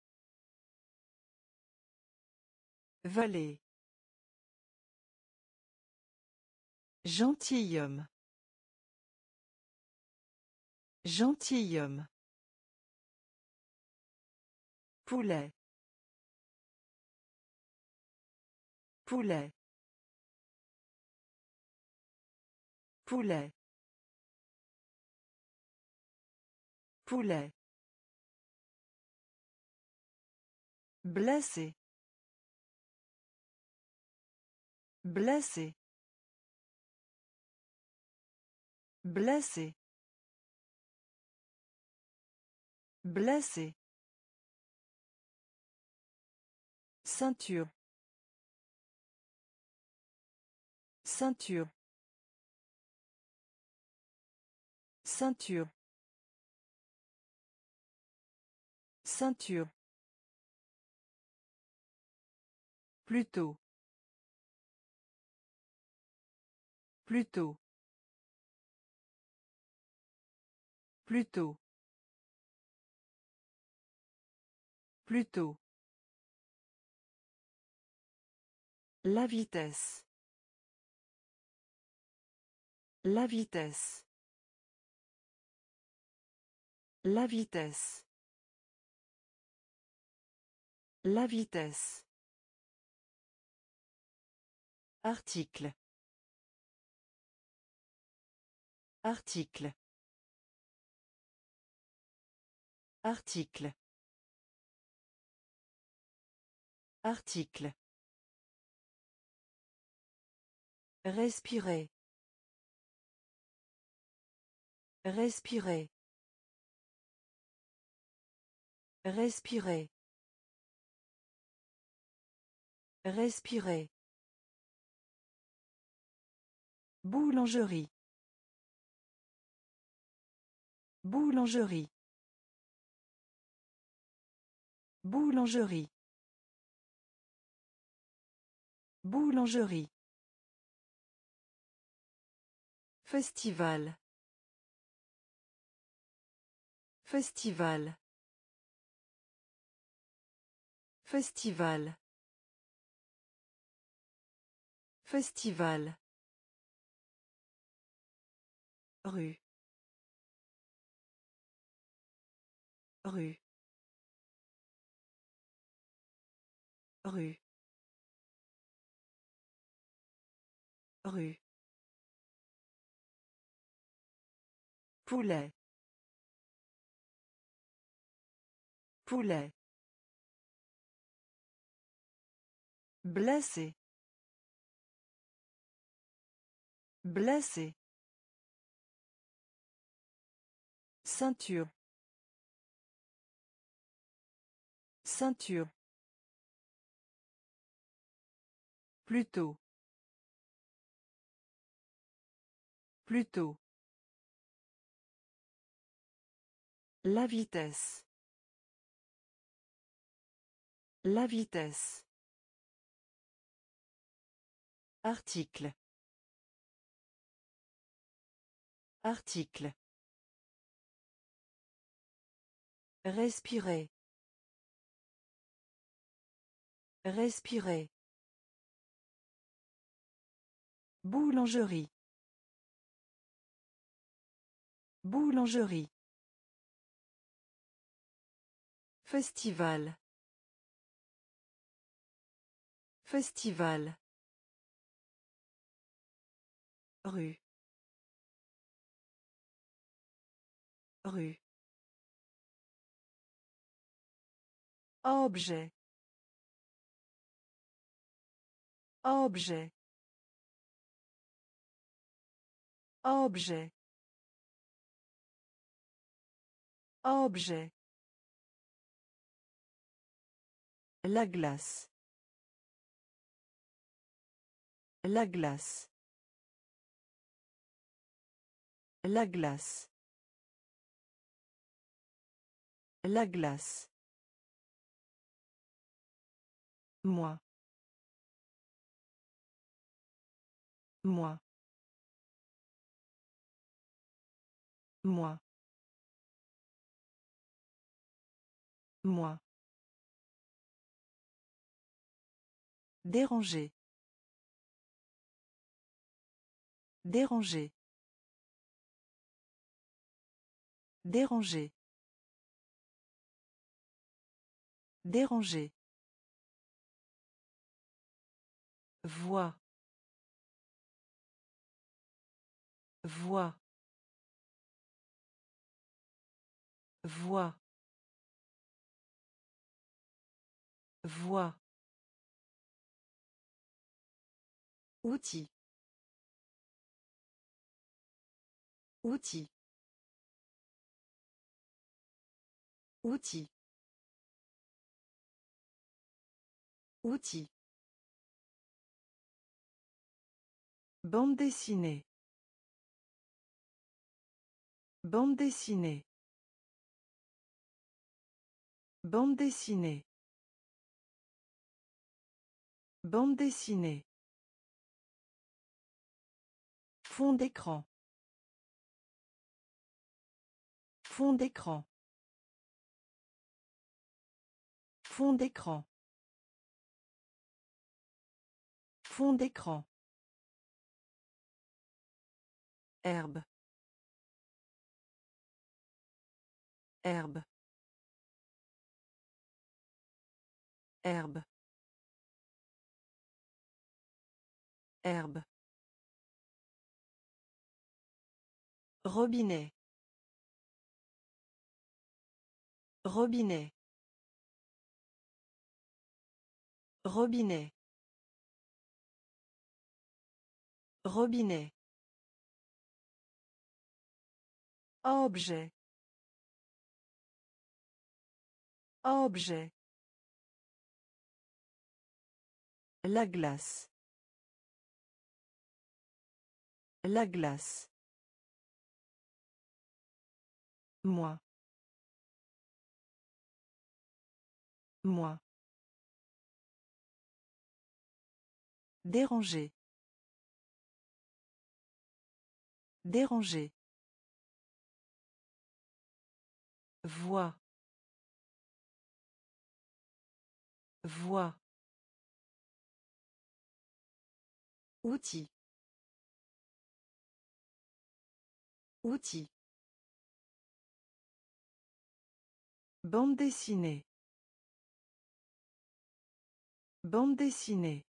Vallée. Gentilhomme. Gentilhomme. Poulet. Poulet. Poulet. Poulet. Blessé. Blessé. Blessé. Blessé. Ceinture. Ceinture. Ceinture. Ceinture. Plutôt. Plutôt. Plutôt. Plutôt. La vitesse. La vitesse. La vitesse. La vitesse. Article. Article. Article. Article. Respirer. Respirer. Respirer. Respirer. Boulangerie. Boulangerie. Boulangerie. Boulangerie. Festival. Festival. Festival. Festival. Rue. Rue. Rue. Rue. Poulet. Poulet. Blessé. Blessé. Ceinture. Ceinture. Plutôt. Plutôt. La vitesse. La vitesse. Article. Article. Respirer. Respirer. Boulangerie. Boulangerie. Festival. Festival. Rue. Rue. Objet. Objet. Objet. Objet. La glace. La glace. La glace. La glace. Moi. Moi. Moi. Moi. Déranger. Déranger. Déranger. Déranger. Voix. Voix. Voix. Voix. Outil. Outil. Outil. Outil. Bande dessinée. Bande dessinée. Bande dessinée. Bande dessinée. Fond d'écran. Fond d'écran. Fond d'écran. Fond d'écran. Herbe. Herbe. Herbe. Herbe. Robinet. Robinet. Robinet. Robinet. Objet. Objet. La glace. La glace. Moi. Moi. Déranger. Déranger. Voix. Voix. Outil. Outil. Bande dessinée. Bande dessinée.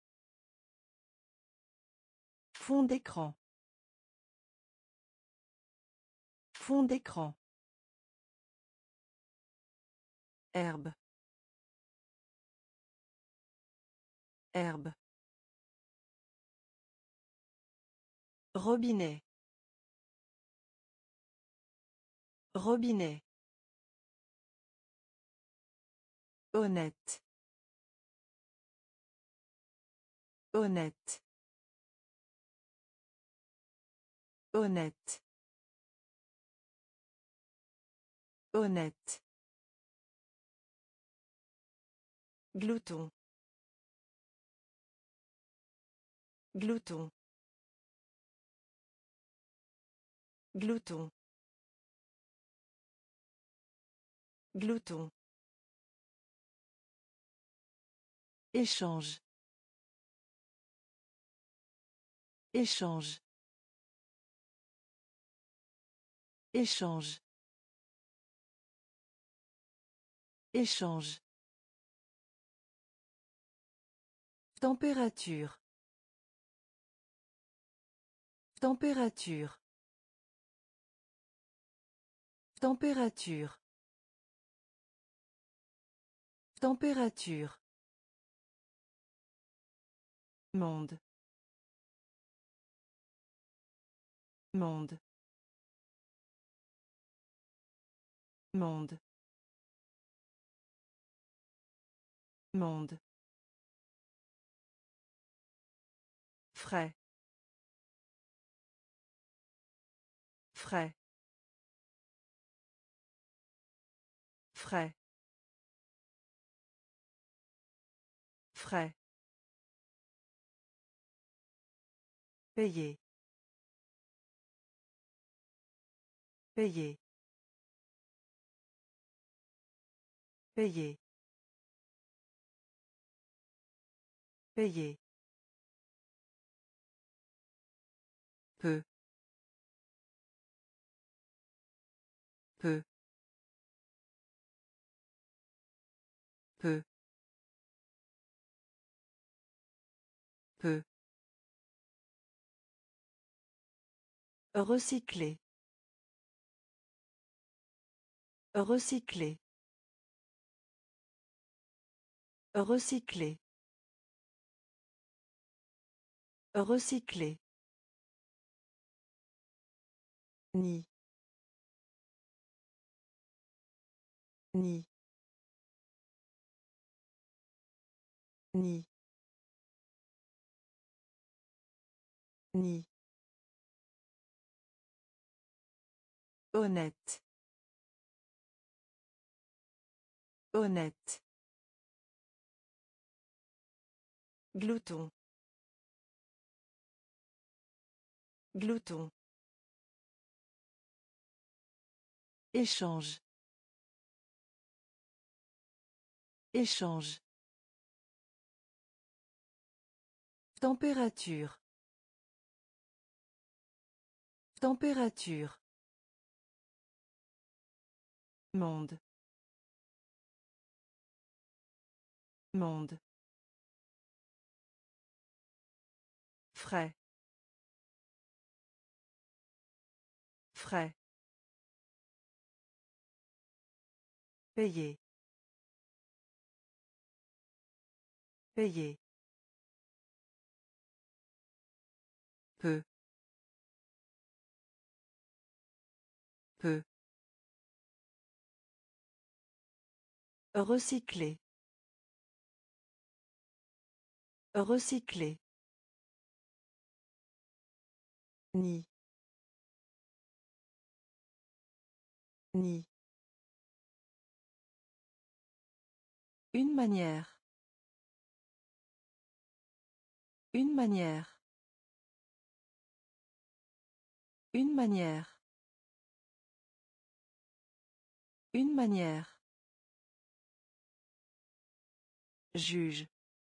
Fond d'écran. Fond d'écran. Herbe. Herbe. Robinet. Robinet. Honnête. Honnête. Honnête. Honnête. Glouton. Glouton. Glouton. Glouton. Échange. Échange. Échange. Échange. Température. Température. Température. Température. Monde. Monde. Monde. Monde. Frais. Frais. Frais. Frais. Payer. Payer. Payer. Payer. Peu. Peu. Peu. Peu. Recycler. Recycler. Recycler. Recycler. Ni. Ni. Ni. Ni. Honnête. Honnête. Glouton. Glouton. Échange. Échange. Température. Température. Monde. Monde. Frais. Frais. Payer. Payer. Peu. Peu. Recycler. Recycler. Ni. Ni. Une manière. Une manière. Une manière. Une manière. Juge.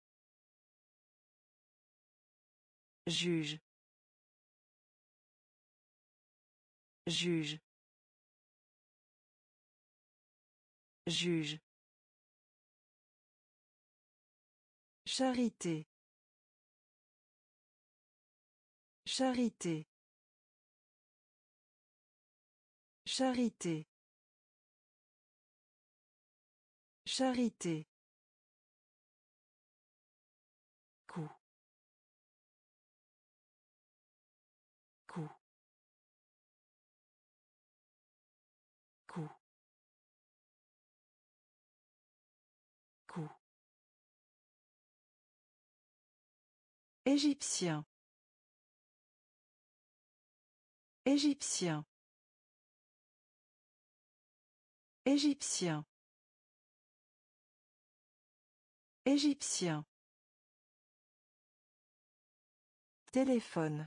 Juge. Juge. Juge. Charité. Charité. Charité. Charité. Coup. Coup. Coup. Égyptien. Égyptien. Égyptien. Égyptien. Téléphone.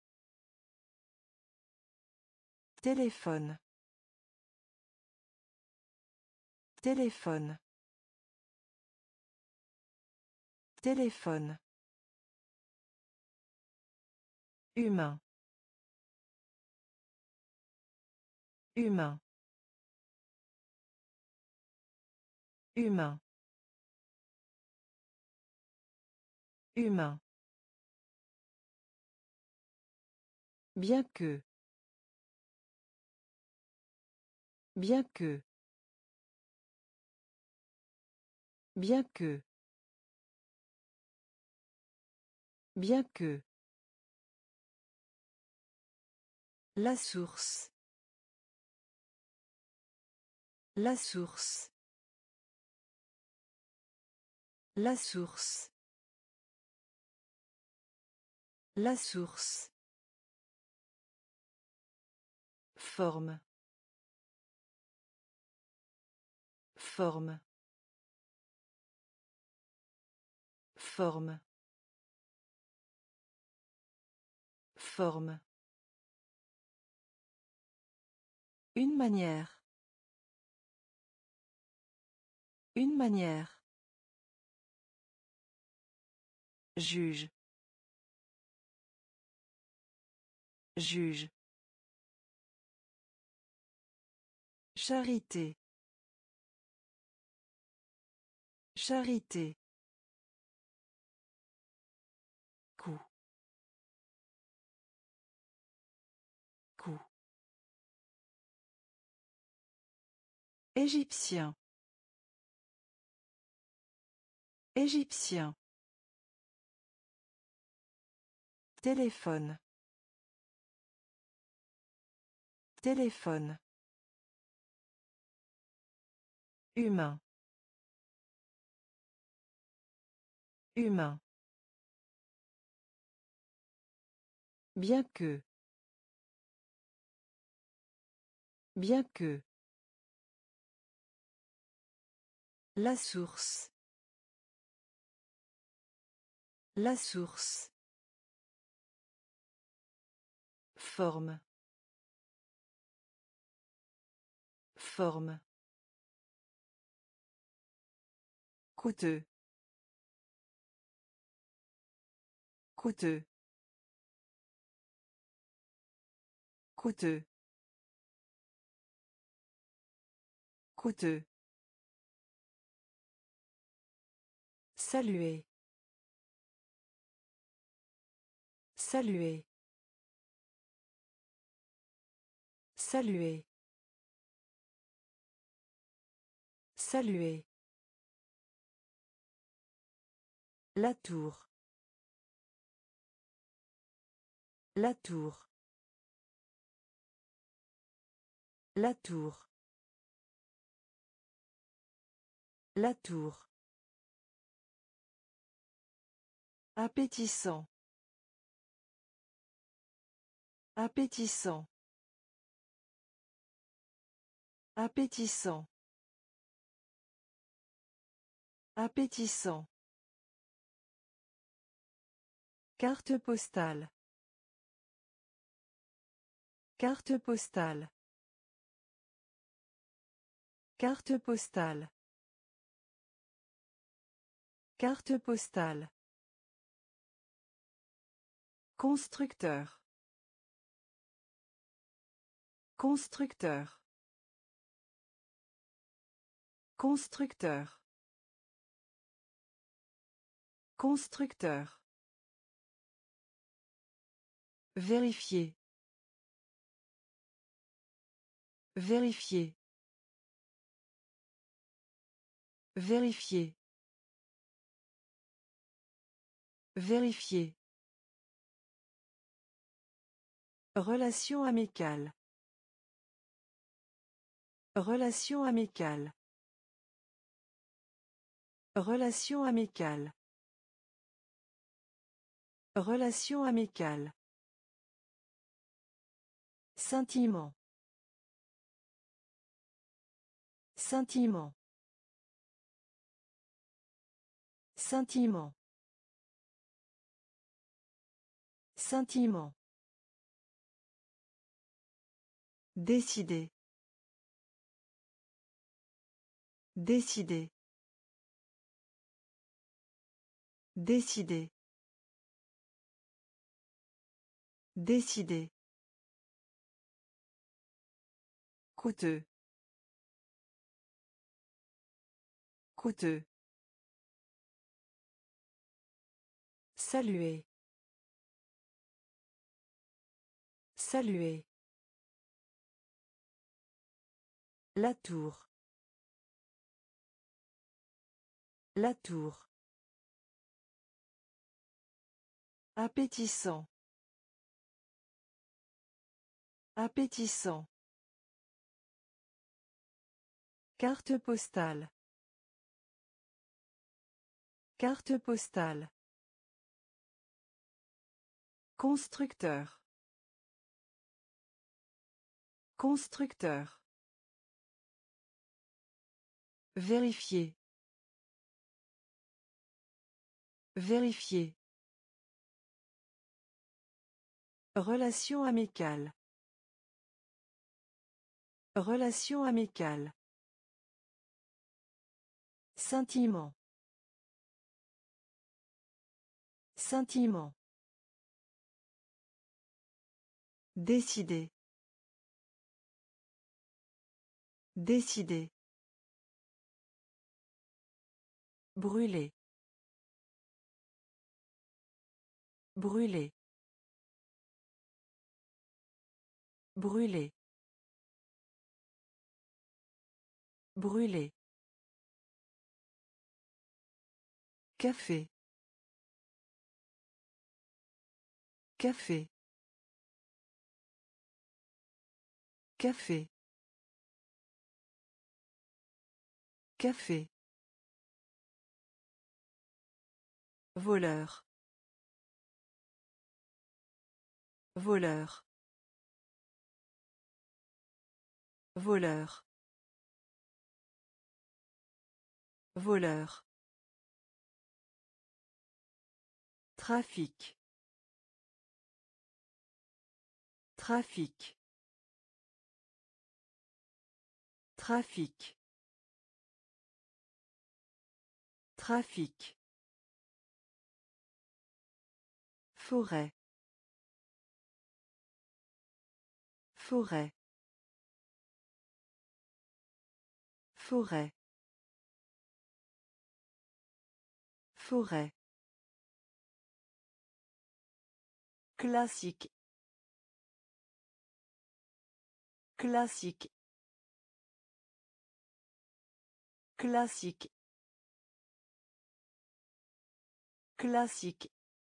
Téléphone. Téléphone. Téléphone. Humain. Humain. Humain. Humain. Bien que. Bien que. Bien que. Bien que. La source. La source. La source. La source. Forme. Forme. Forme. Forme. Une manière. Une manière. Juge. Juge. Charité. Charité. Coup. Coup. Égyptien. Égyptien. Téléphone. Téléphone. Humain. Humain. Bien que. Bien que. La source. La source. Forme. Forme. Coûteux. Coûteux. Coûteux. Coûteux. Saluer. Saluer. Saluer. Saluer. La tour. La tour. La tour. La tour. Appétissant. Appétissant. Appétissant. Appétissant. Carte postale. Carte postale. Carte postale. Carte postale. Constructeur. Constructeur. Constructeur. Constructeur. Vérifier. Vérifier. Vérifier. Vérifier. Relation amicale. Relation amicale. Relation amicale. Relation amicale. Sentiment. Sentiment. Sentiment. Sentiment. Décider. Décider. Décider. Décider. Coûteux. Coûteux. Saluer. Saluer. La tour. La tour. Appétissant. Appétissant. Carte postale. Carte postale. Constructeur. Constructeur. Vérifier. Vérifier. Relation amicale. Relation amicale. Sentiment. Sentiment. Décider. Décider. Brûler. Brûler. Brûler. Brûler. Café. Café. Café. Café. Voleur. Voleur. Voleur. Voleur. Trafic. Trafic. Trafic. Trafic. Forêt. Forêt. Forêt. Forêt. Classique. Classique. Classique. Classique.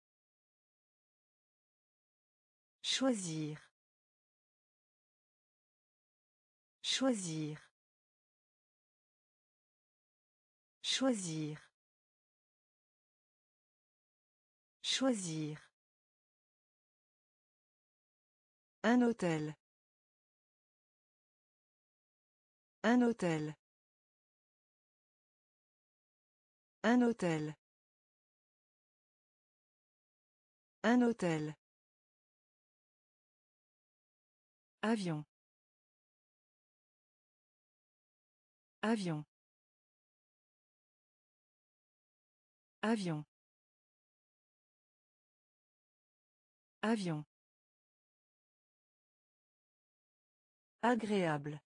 Choisir. Choisir. Choisir. Choisir. Un hôtel. Un hôtel. Un hôtel. Un hôtel. Avion. Avion. Avion. Avion. Agréable.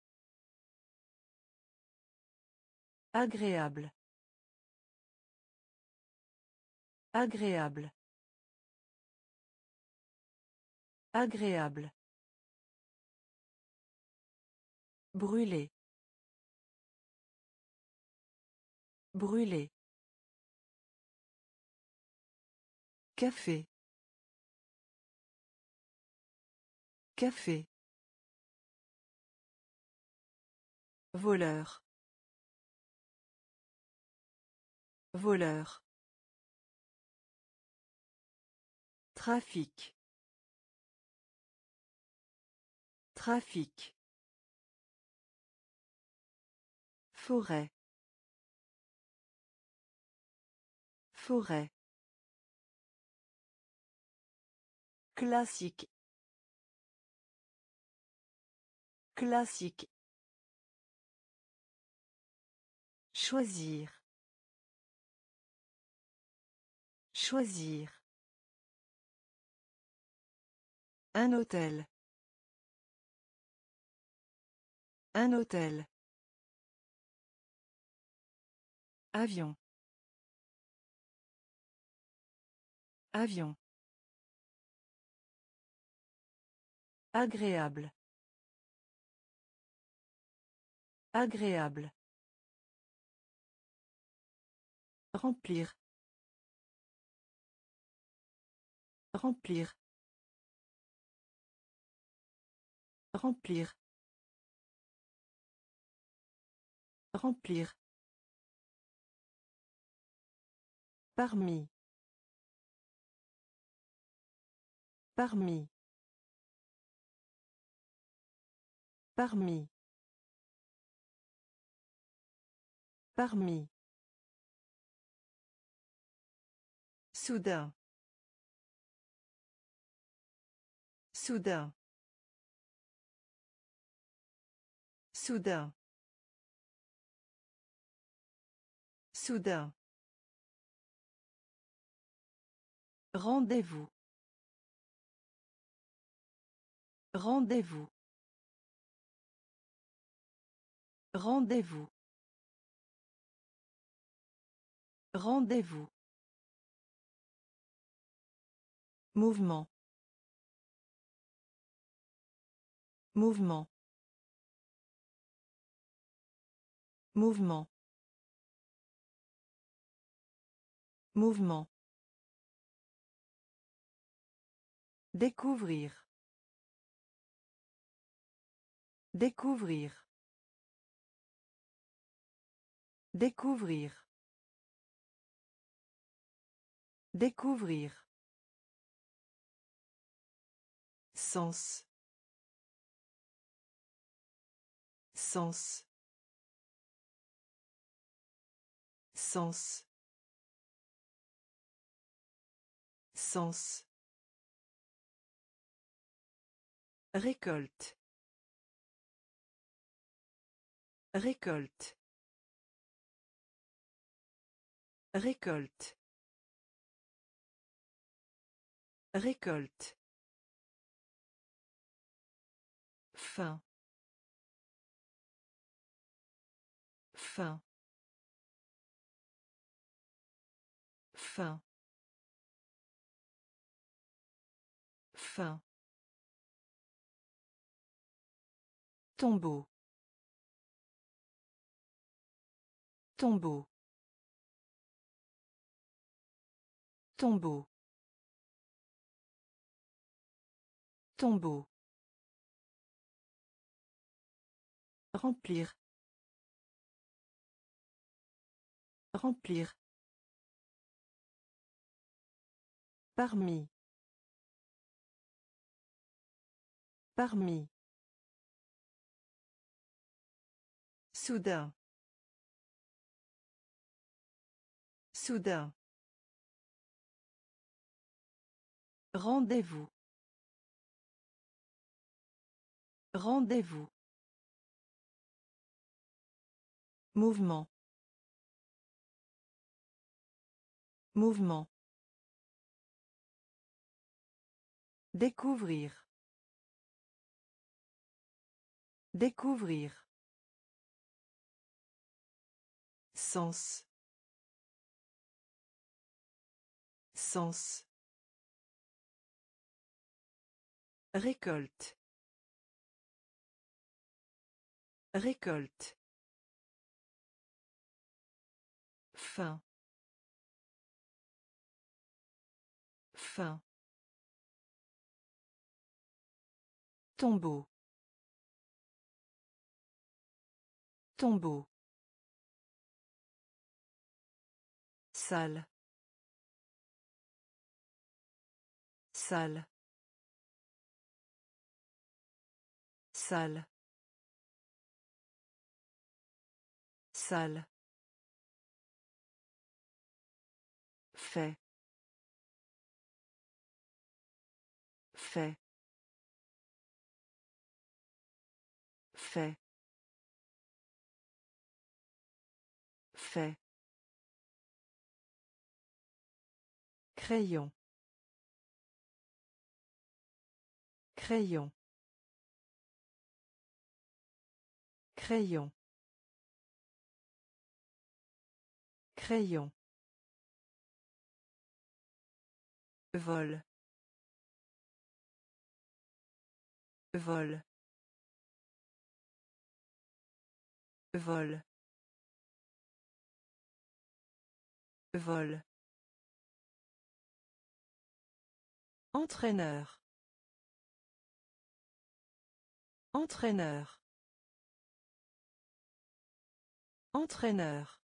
Agréable. Agréable. Agréable. Brûler. Brûler. Café. Café. Voleur. Voleur. Trafic. Trafic. Forêt. Forêt. Classique. Classique. Choisir. Choisir. Un hôtel. Un hôtel. Avion. Avion. Agréable. Agréable. Remplir. Remplir. Remplir. Remplir. Parmi. Parmi. Parmi. Parmi. Soudain. Soudain. Soudain. Soudain. Rendez-vous. Rendez-vous. Rendez-vous. Rendez-vous. Mouvement. Mouvement. Mouvement. Mouvement. Découvrir. Découvrir. Découvrir. Découvrir. Sens. Sens. Sens. Sens. Récolte. Récolte. Récolte. Récolte. Fin. Fin. Fin. Fin. Tombeau. Tombeau. Tombeau. Tombeau. Remplir. Remplir. Parmi. Parmi. Soudain. Soudain. Rendez-vous. Rendez-vous. Mouvement. Mouvement. Découvrir. Découvrir. Sens. Sens. Récolte. Récolte. Fin. Fin. Tombeau. Tombeau. Salle. Salle. Salle. Salle. Fait. Fait. Fait. Fait. Crayon. Crayon. Crayon. Crayon. Vol. Vol. Vol. Vol. Entraîneur. Entraîneur. Entraîneur.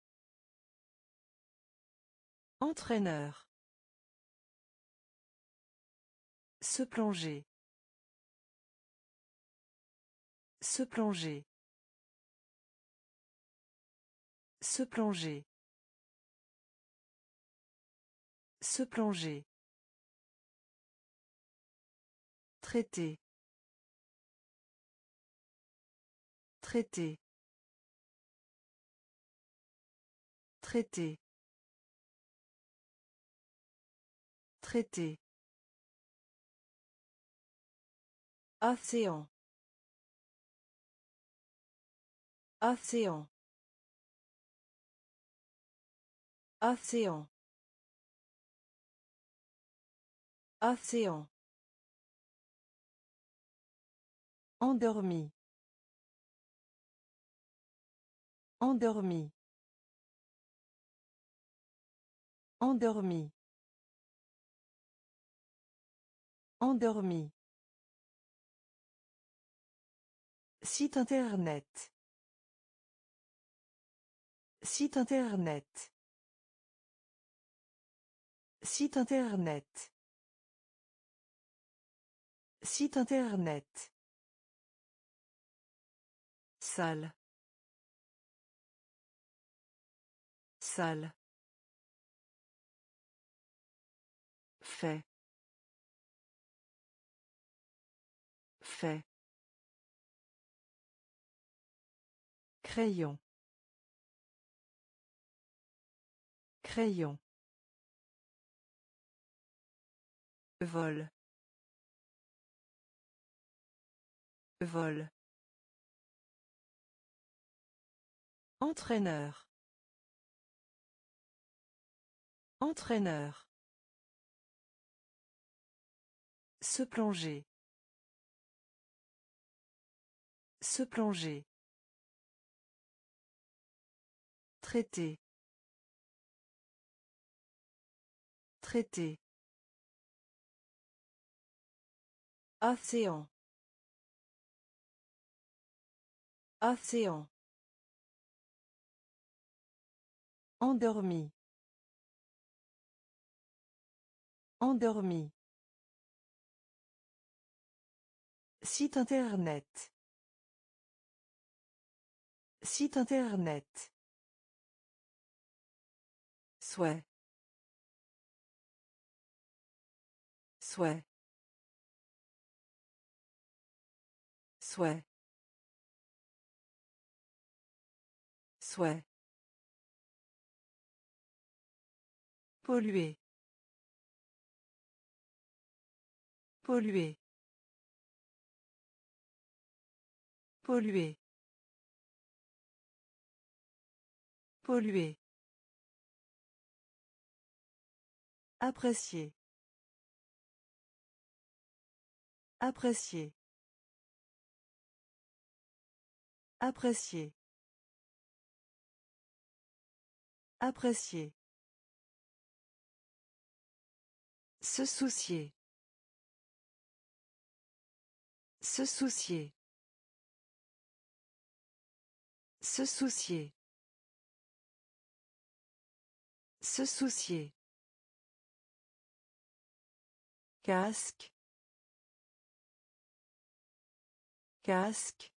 Entraîneur. Se plonger. Se plonger. Se plonger. Se plonger. Traiter. Traiter. Traiter. Traiter. Océan. Océan. Océan. Océan. Endormi. Endormi. Endormi. Endormi. Site internet. Site internet. Site internet. Site internet. Salle. Salle. Fait. Fait. Crayon. Crayon. Vol. Vol. Entraîneur. Entraîneur. Se plonger. Se plonger. Traiter. Traiter. Océan. Océan. Endormi. Endormi. Site internet. Site internet. Souhait. Souhait. Souhait. Souhait. Polluer. Polluer. Polluer. Polluer. Apprécier. Apprécier. Apprécier. Apprécier. Se soucier. Se soucier. Se soucier. Se soucier. Casque. Casque.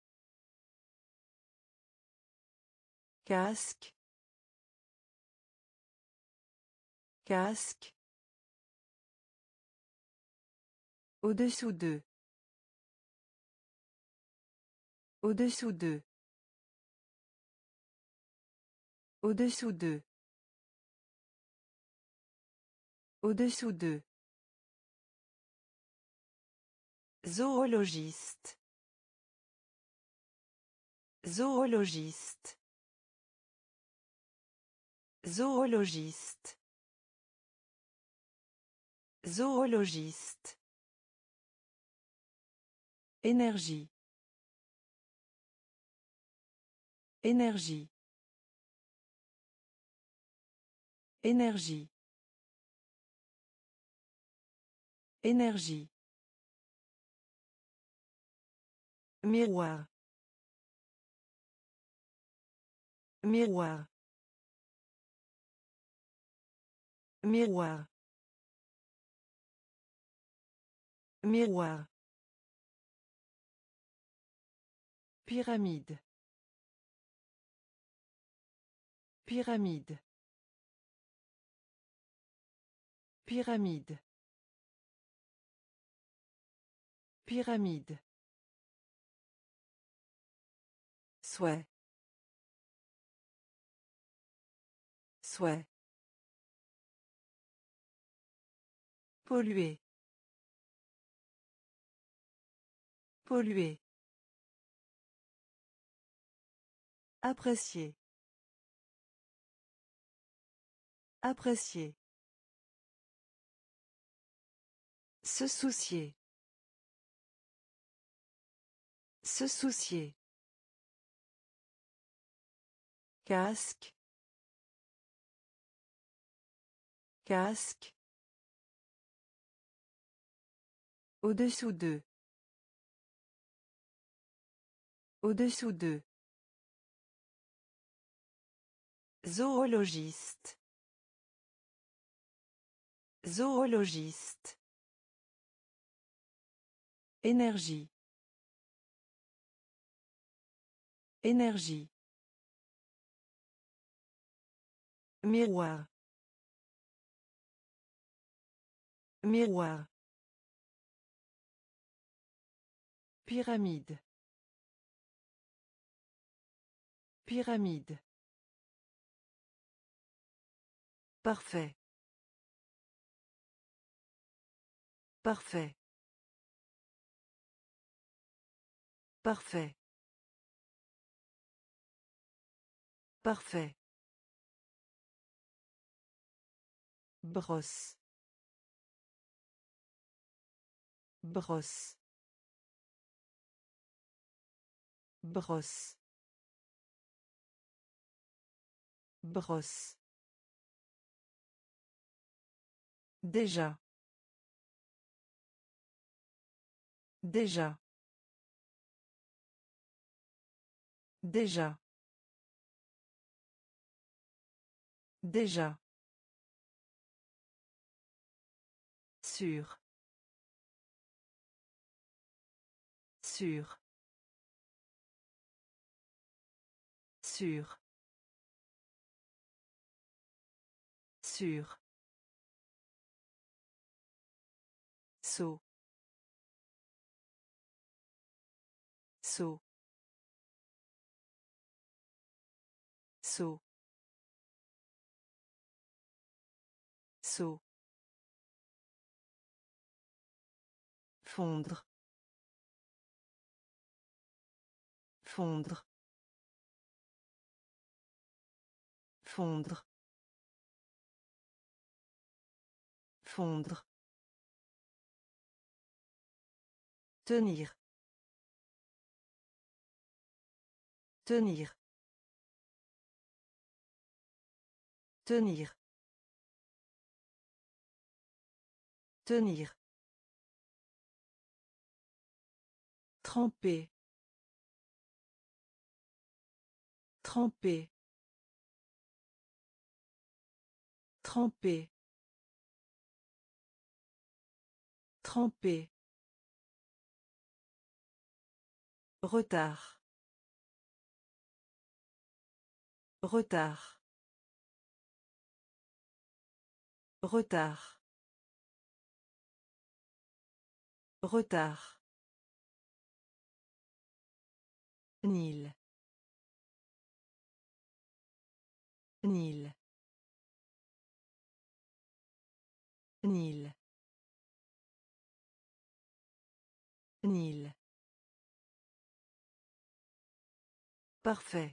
Casque. Casque. Au-dessous d'eux. Au-dessous d'eux. Au-dessous d'eux. Au-dessous d'eux. Zoologiste. Zoologiste. Zoologiste. Zoologiste. Énergie. Énergie. Énergie. Énergie. Miroir. Miroir. Miroir. Miroir. Pyramide. Pyramide. Pyramide. Pyramide. Souhait. Souhait. Polluer. Polluer. Apprécier. Apprécier. Se soucier. Se soucier. Casque. Casque. Au-dessous d'eux. Au-dessous d'eux. Zoologiste. Zoologiste. Énergie. Énergie. Miroir. Miroir. Pyramide. Pyramide. Parfait. Parfait. Parfait. Parfait. Brosse. Brosse. Brosse. Brosse. Déjà. Déjà. Déjà. Déjà. Sûr. Sûr. Sûr. Sûr. Saut. Saut. Saut. Saut. Fondre. Fondre. Fondre. Fondre. Tenir. Tenir. Tenir. Tenir. Tremper. Tremper. Tremper. Tremper. Retard. Retard. Retard. Retard. Nil. Nil. Nil. Nil. Parfait.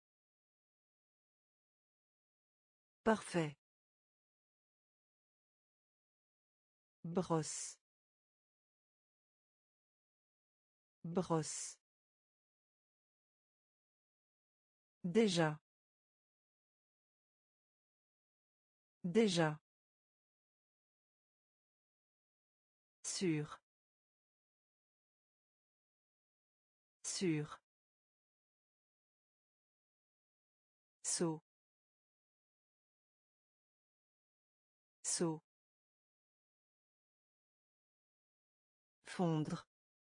Parfait. Brosse. Brosse. Déjà. Déjà. Sûr. Sûr. Saut. Saut. Fondre.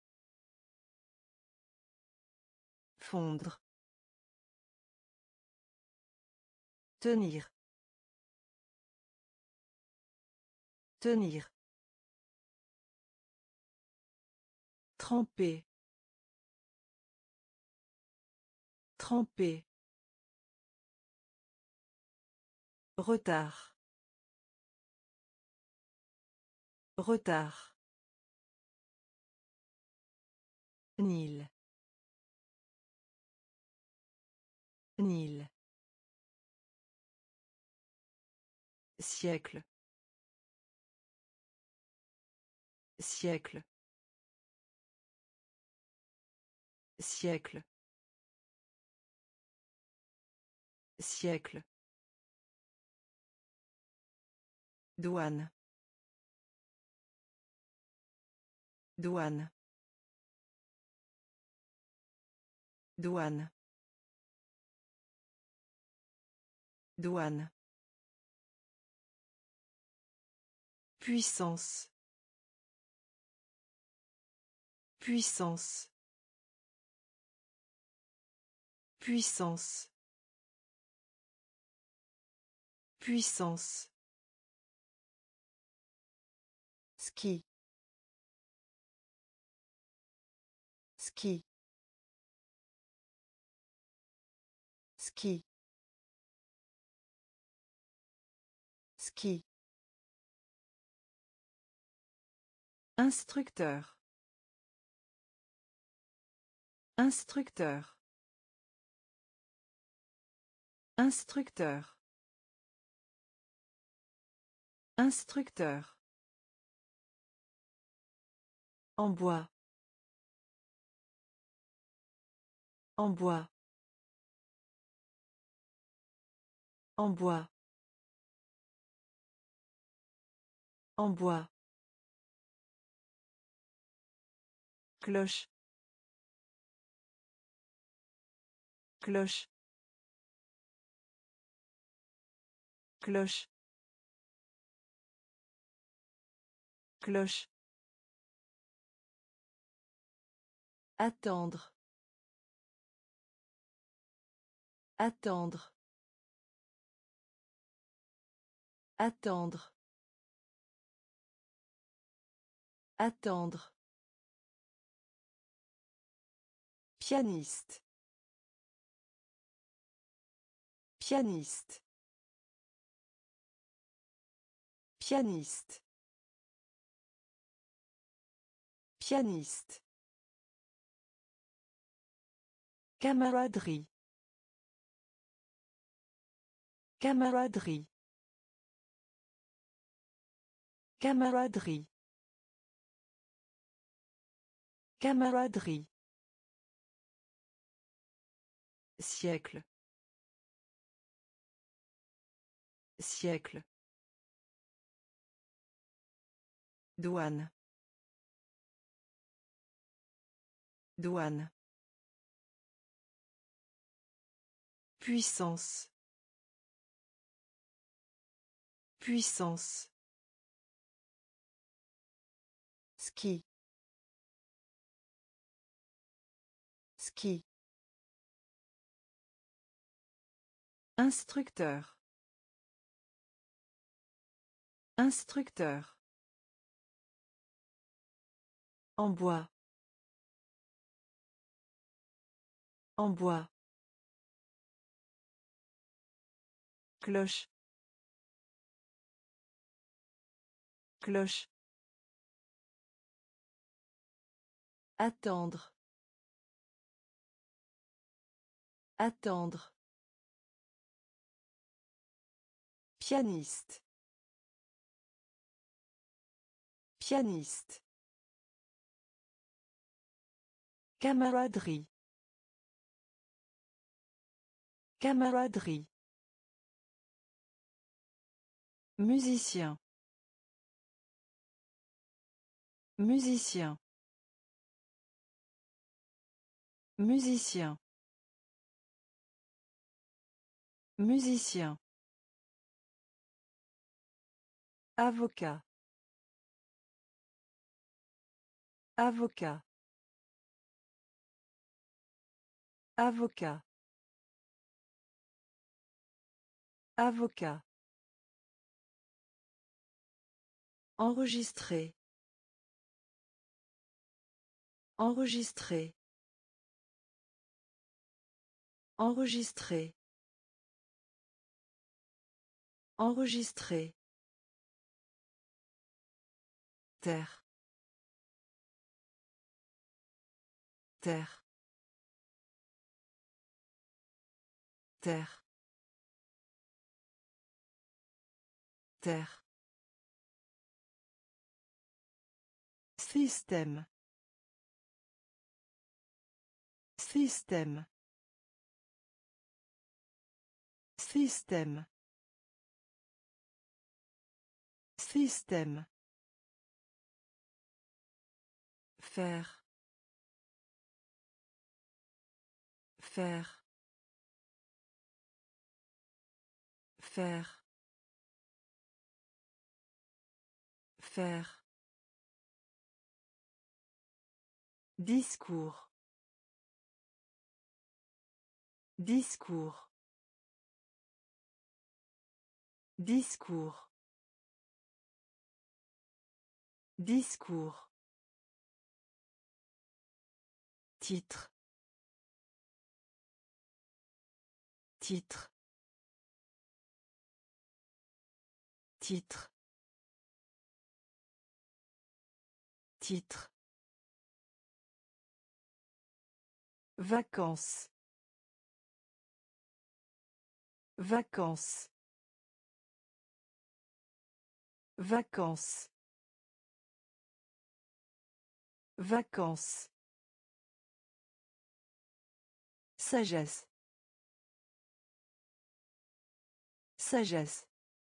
Fondre. Tenir. Tenir. Tremper. Tremper. Retard. Retard. Nil. Nil. Siècle. Siècle. Siècle. Siècle. Douane. Douane. Douane. Douane. Puissance. Puissance. Puissance. Puissance. Ski. Ski. Ski. Ski. Instructeur. Instructeur. Instructeur. Instructeur. En bois. En bois. En bois. En bois. Cloche. Cloche. Cloche. Cloche. Attendre. Attendre. Attendre. Attendre. Pianiste. Pianiste. Pianiste. Pianiste. Camaraderie. Camaraderie. Camaraderie. Camaraderie. Siècle. Siècle. Douane. Douane. Puissance. Puissance. Ski. Ski. Instructeur. Instructeur. En bois. En bois. Cloche. Cloche. Attendre. Attendre. Pianiste. Pianiste. Camaraderie. Camaraderie. Musicien. Musicien. Musicien. Musicien. Avocat. Avocat. Avocat. Avocat. Enregistrer. Enregistrer. Enregistrer. Enregistrer. Terre. Terre. Terre. Terre. Système. Système. Système. Système. Faire. Faire. Faire. Faire. Discours. Discours. Discours. Discours. Titre. Titre. Titre. Titre. Vacances. Vacances. Vacances. Vacances. Sagesse. Sagesse.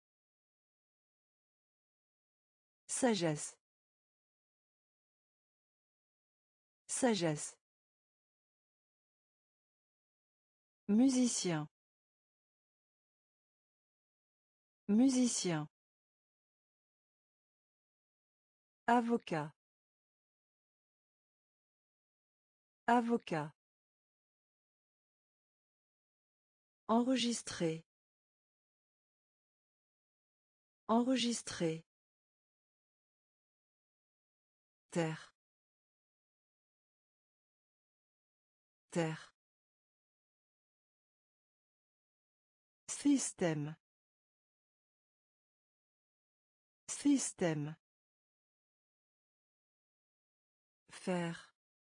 Sagesse. Sagesse. Musicien. Musicien. Avocat. Avocat. Enregistrer. Enregistrer. Terre. Terre. Système. Système. Faire.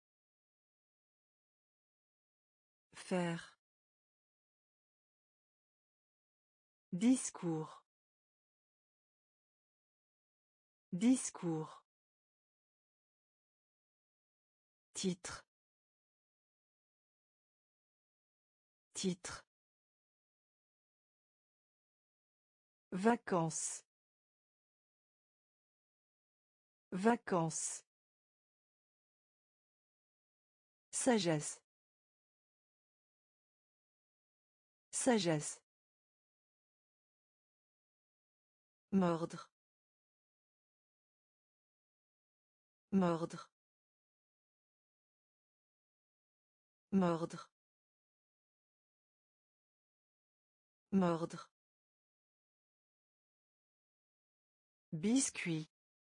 Faire. Discours. Discours. Titre. Titre. Vacances. Vacances. Sagesse. Sagesse. Mordre. Mordre. Mordre. Mordre. Biscuit.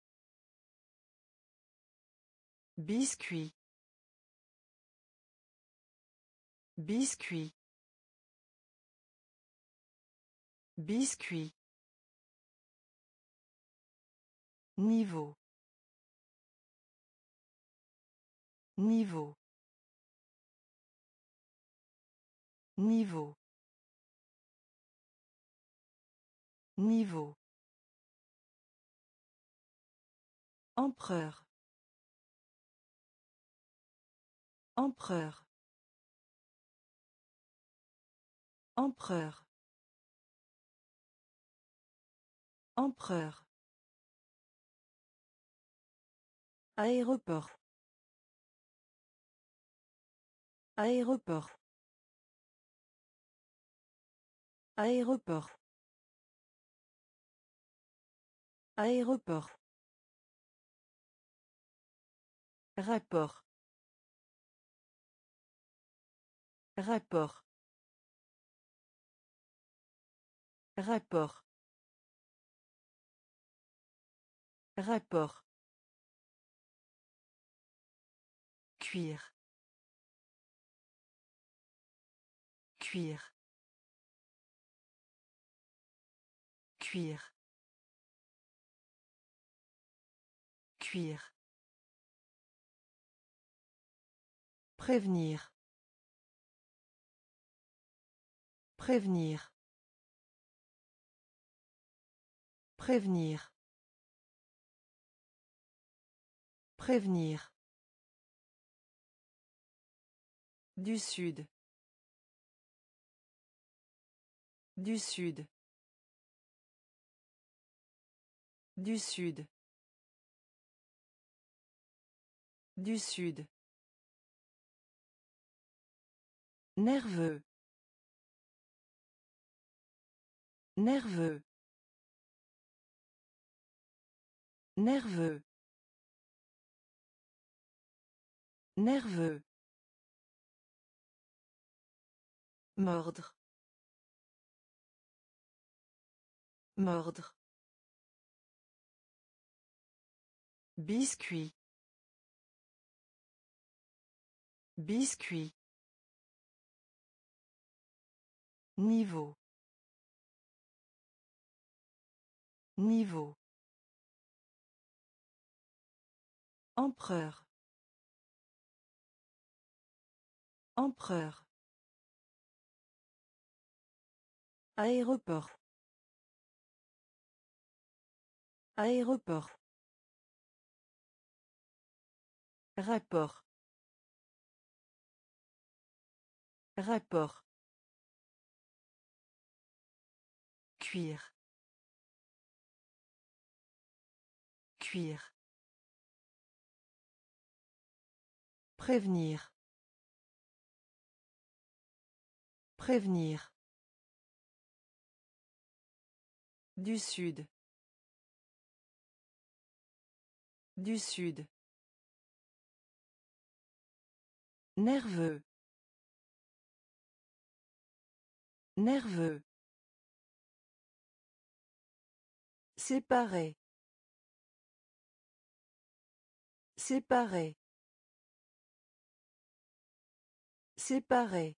Biscuit. Biscuit. Biscuit. Niveau. Niveau. Niveau. Niveau. Empereur. Empereur. Empereur. Empereur. Aéroport. Aéroport. Aéroport. Aéroport. Rapport. Rapport. Rapport. Rapport. Cuir. Cuir. Cuir. Cuir. Prévenir. Prévenir. Prévenir. Prévenir. Du sud. Du sud. Du sud. Du sud. Nerveux. Nerveux. Nerveux. Nerveux. Mordre. Mordre. Biscuit. Biscuit. Niveau. Niveau. Empereur. Empereur. Aéroport. Aéroport. Rapport. Rapport. Cuir. Cuir. Prévenir. Prévenir. Du sud. Du sud. Nerveux. Nerveux. Séparé. Séparé. Séparé.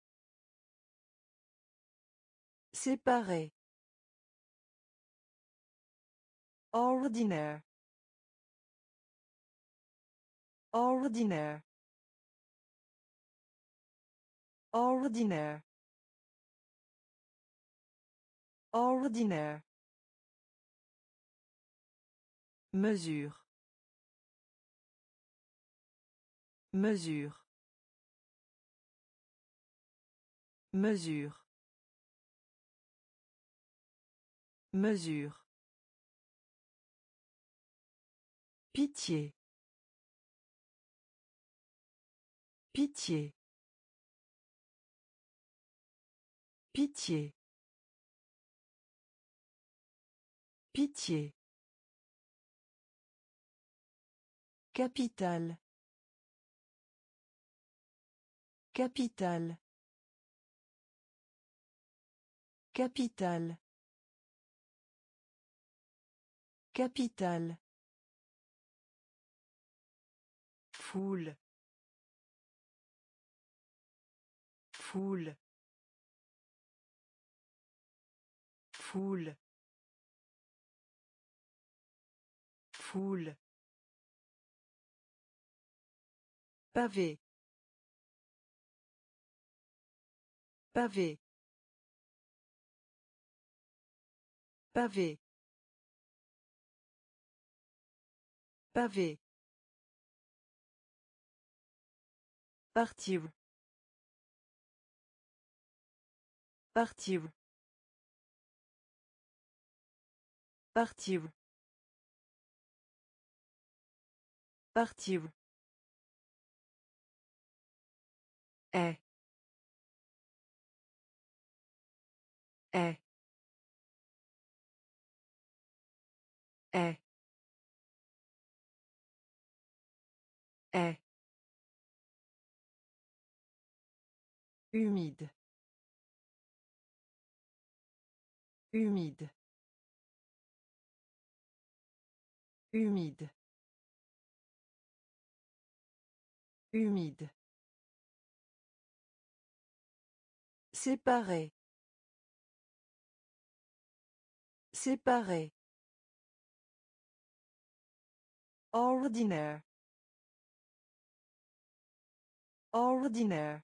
Séparé. Ordinaire. Ordinaire. Ordinaire. Ordinaire. Mesure. Mesure. Mesure. Mesure. Pitié. Pitié. Pitié. Pitié. Capitale. Capitale. Capitale. Capitale. Foule. Foule. Foule. Foule. Pavé. Pavé. Pavé. Pavé. Partir. Partir. Partir. Partir. Est. Est. Est. Est. Humide. Humide. Humide. Humide. Séparé. Séparé. Ordinaire. Ordinaire.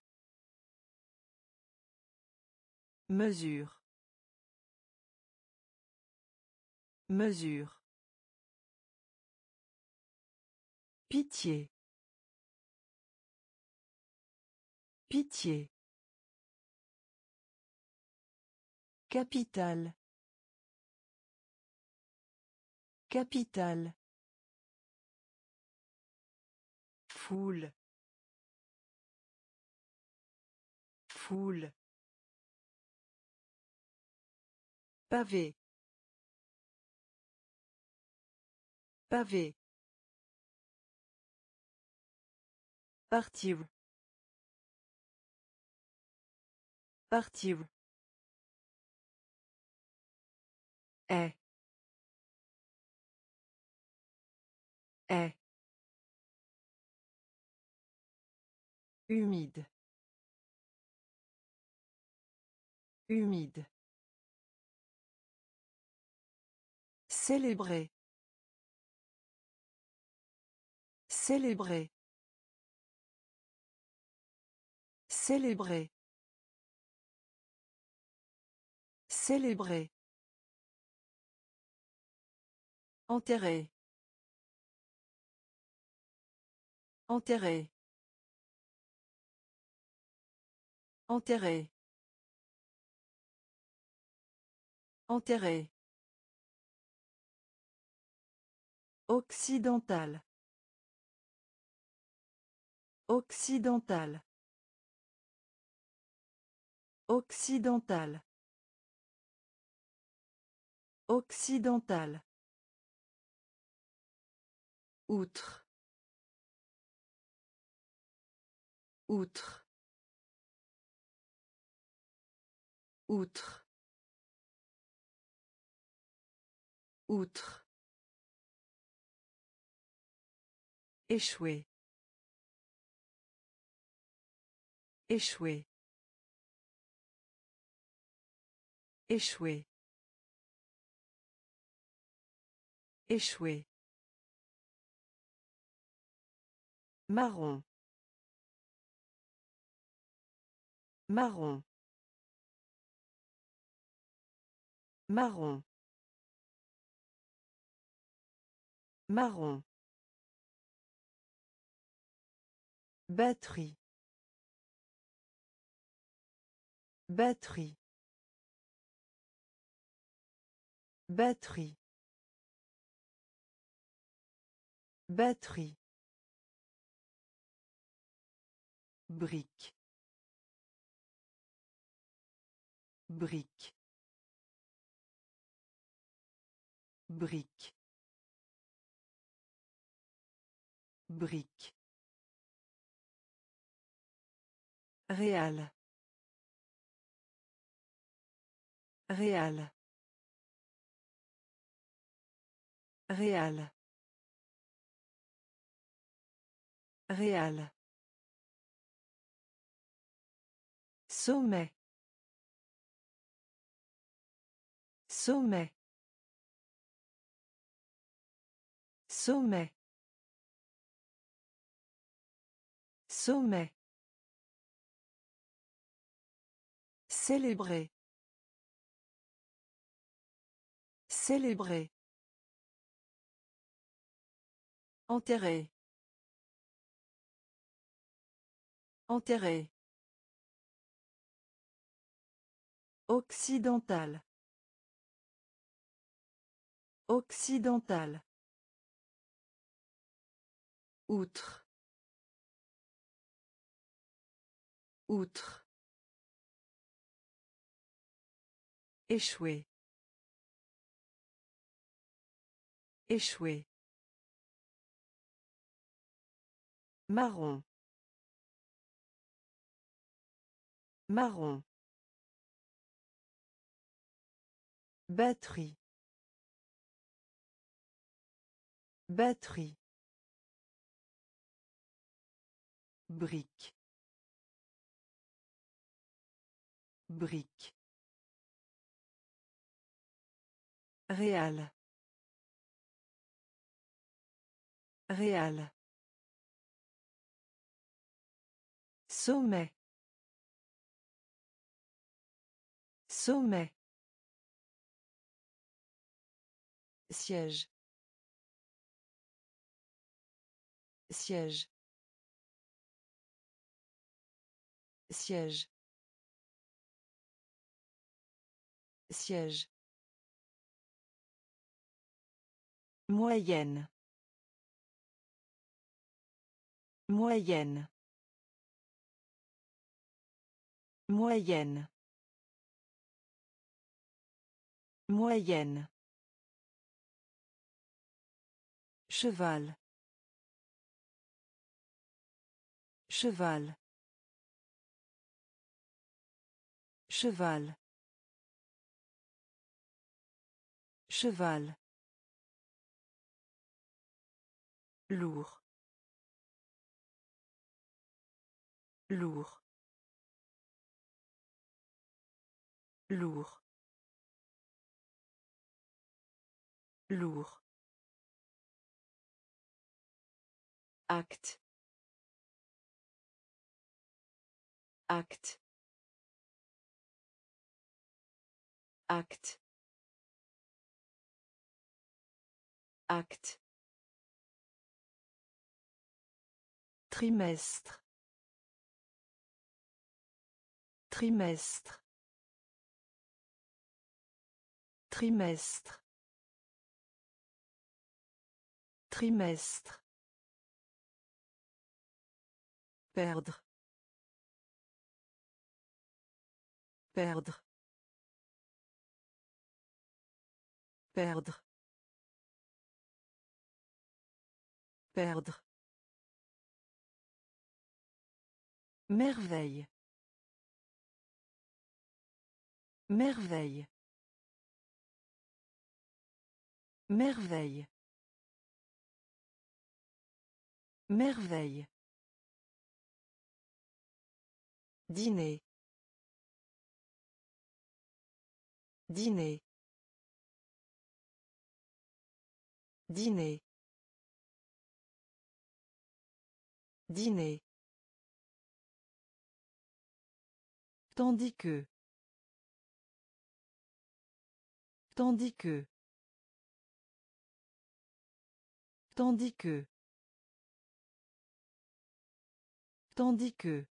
Mesure. Mesure. Pitié. Pitié. Capitale. Capitale. Foule. Foule. Pavé. Pavé. Partir. Partir. Est. Est. Humide. Humide. Célébrer. Célébrer. Célébrer. Célébrer. Enterrer. Enterrer. Enterrer. Enterrer. Occidental. Occidental. Occidental. Occidental. Outre. Outre. Outre. Outre. Échouer. Échouer. Échouer. Échouer. Marron. Marron. Marron. Marron. Batterie. Batterie. Batterie. Batterie. Brique. Brique. Brique. Brique. Réal. Réal. Réal. Réal. Sommet. Sommet. Sommet. Sommet. Célébrer. Célébrer. Enterrer. Enterrer. Occidental. Occidental. Outre. Outre. Échouer. Échouer. Marron. Marron. Batterie. Batterie. Brique. Brique. Réal. Réal. Sommet. Sommet. Siège. Siège. Siège. Siège. Moyenne. Moyenne. Moyenne. Moyenne. Cheval. Cheval. Cheval. Cheval. Lourd. Lourd. Lourd. Lourd. Acte. Acte. Acte. Acte. Trimestre. Trimestre. Trimestre. Trimestre. Perdre. Perdre. Perdre. Perdre. Merveille. Merveille. Merveille. Merveille. Dîner. Dîner. Dîner. Dîner. Tandis que. Tandis que. Tandis que. Tandis que.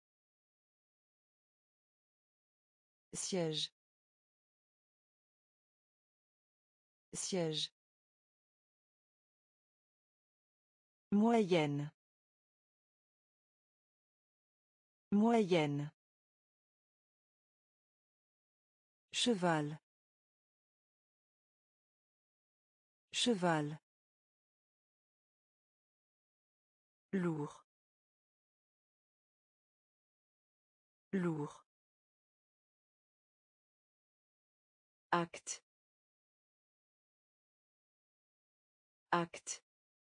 Siège. Siège. Moyenne. Moyenne. Cheval. Cheval. Lourd. Lourd. Acte. Acte.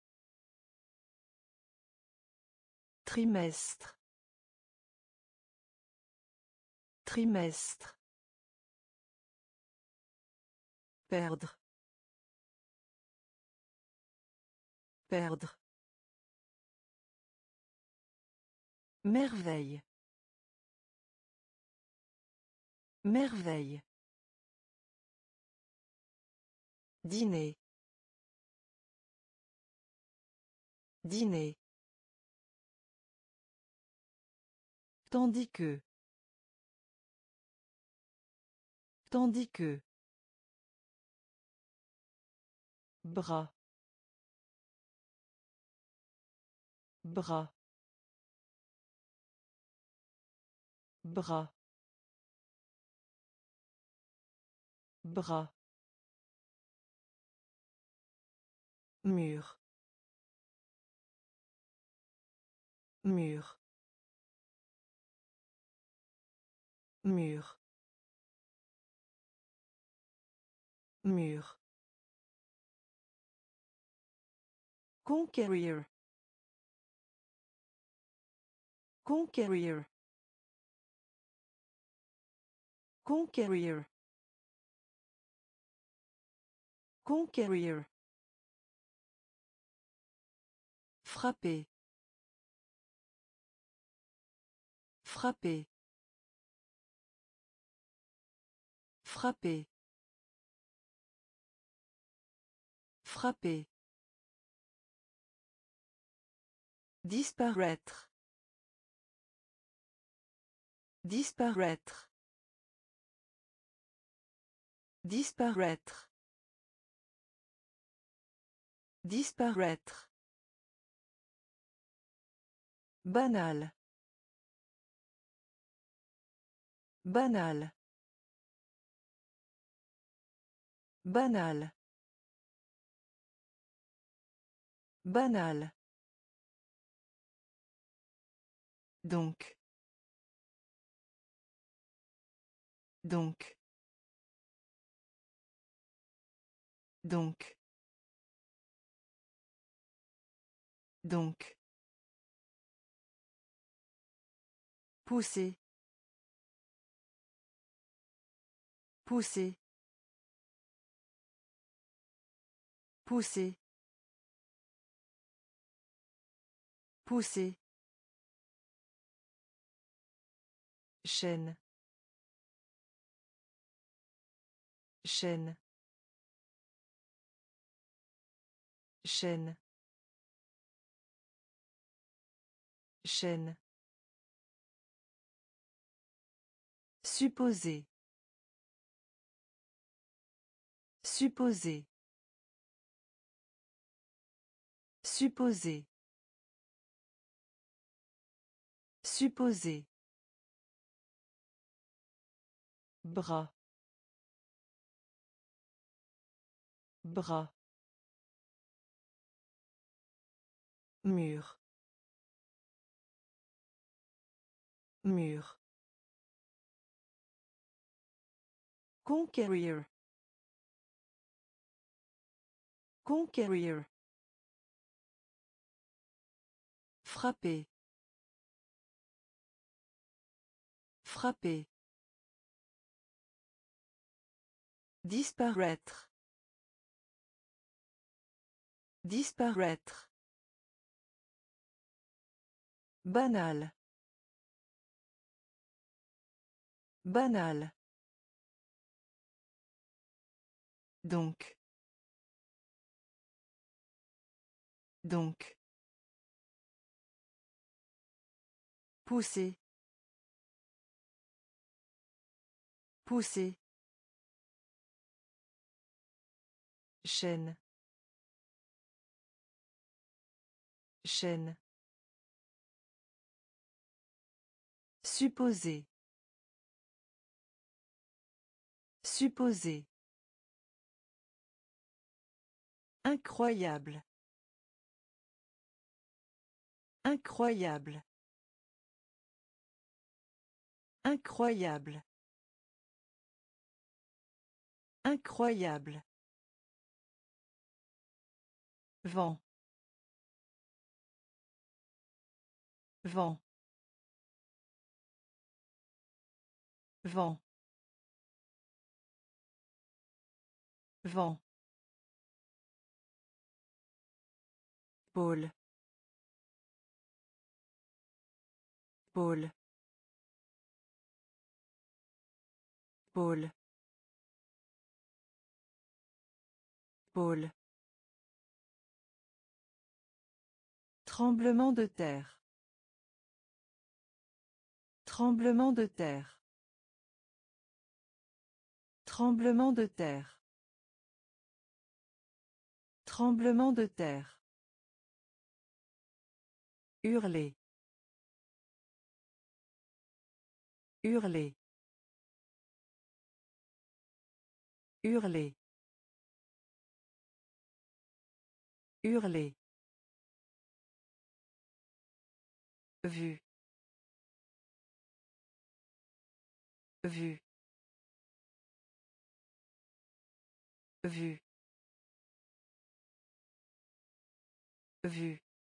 Trimestre. Trimestre. Perdre. Perdre. Merveille. Merveille. Dîner. Dîner. Tandis que. Tandis que. Bras. Bras. Bras. Bras. Mur. Mur. Mur. Mur. Conquérir. Conquérir. Conquérir. Conquérir. Frapper. Frapper. Frapper. Frapper. Disparaître. Disparaître. Disparaître. Disparaître. Banal. Banal. Banal. Banal. Donc. Donc. Donc. Donc. Pousser. Pousser. Pousser. Pousser. Chaîne. Chaîne. Chaîne. Chaîne. Supposer. Supposer. Supposer. Supposer. Bras. Bras. Mur. Mur. Conquérir. Conquérir. Frapper. Frapper. Disparaître. Disparaître. Banal. Banal. Donc. Donc. Pousser. Pousser. Chaîne. Chaîne. Supposer. Supposer. Incroyable. Incroyable. Incroyable. Incroyable. Vent. Vent. Vent. Vent. Pôle. Pôle. Pôle. Pôle. Tremblement de terre. Tremblement de terre. Tremblement de terre. Tremblement de terre. Hurler. Hurler. Hurler. Hurler. Vue. Vue. Vue. Vue.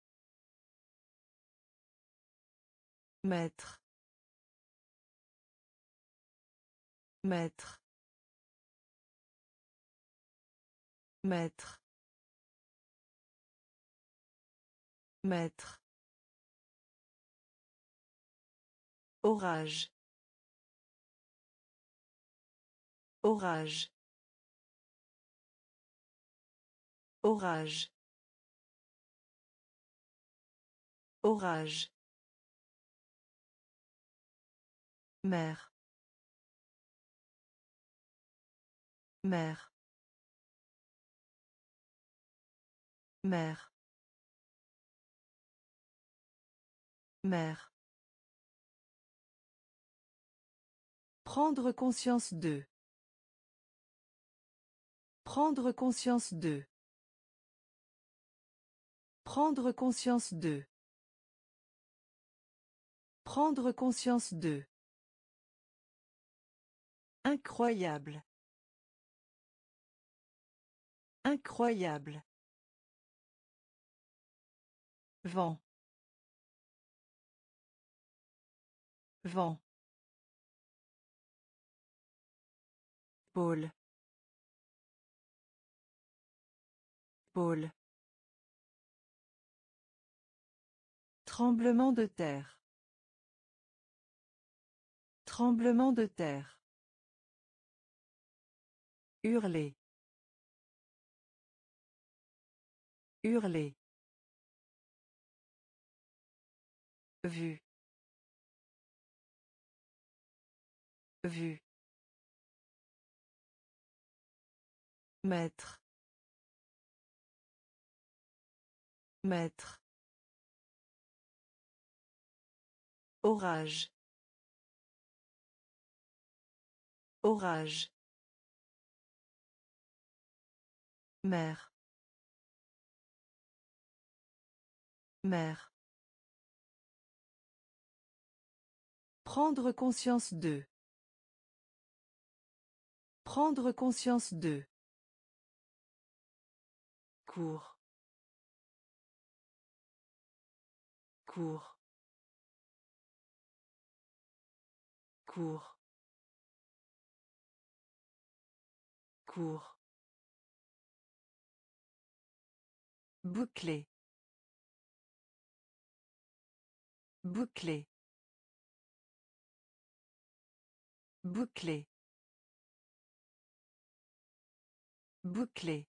Maître. Maître. Maître. Maître. Orage. Orage. Orage. Orage. Mère. Mère. Mère. Mère. Prendre conscience de. Prendre conscience de. Prendre conscience de. Prendre conscience de. Incroyable. Incroyable. Vent. Vent. Pôle. Pôle. Tremblement de terre. Tremblement de terre. Hurler. Hurler. Vue. Vue. Maître. Maître. Orage. Orage. Mère. Mère. Prendre conscience de. Prendre conscience de. Cours. Cours. Cours. Cours. Boucler. Boucler. Boucler. Boucler.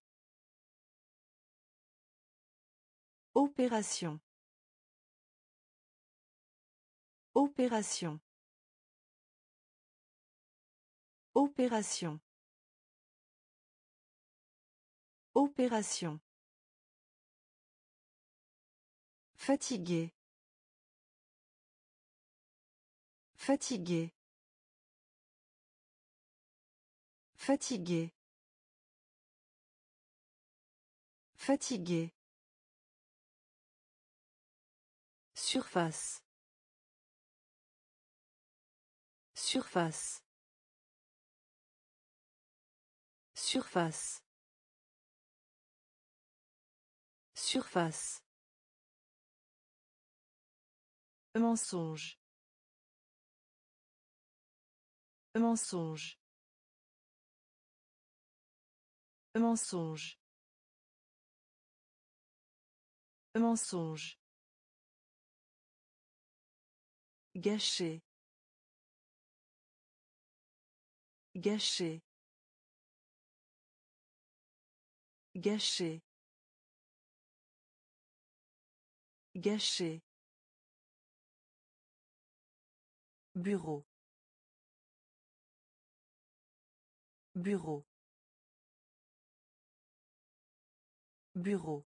Opération. Opération. Opération. Opération. Fatigué. Fatigué. Fatigué. Fatigué. Surface. Surface. Surface. Surface. Mensonge. Mensonge. Mensonge. Mensonge. Gâcher. Gâcher. Gâcher. Gâcher. Bureau. Bureau. Bureau.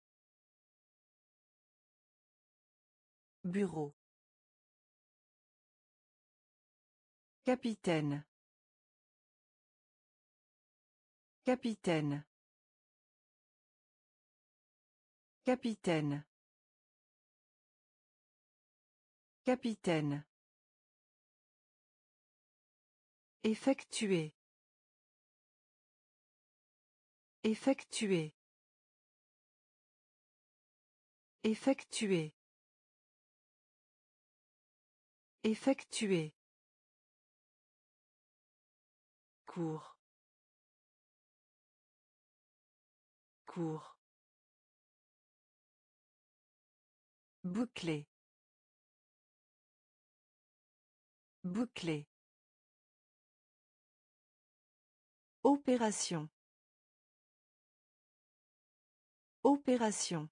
Bureau. Capitaine. Capitaine. Capitaine. Capitaine. Effectuer. Effectuer. Effectuer. Effectuer. Cours. Cours. Boucler. Boucler. Opération. Opération.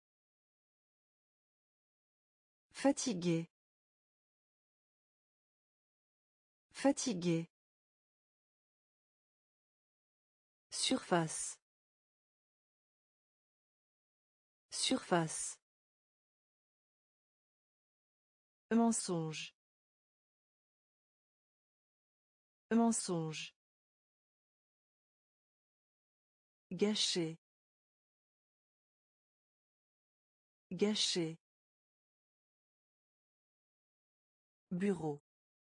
Fatigué. Fatigué. Surface. Surface. Mensonge. Mensonge. Gâcher. Gâcher. Bureau.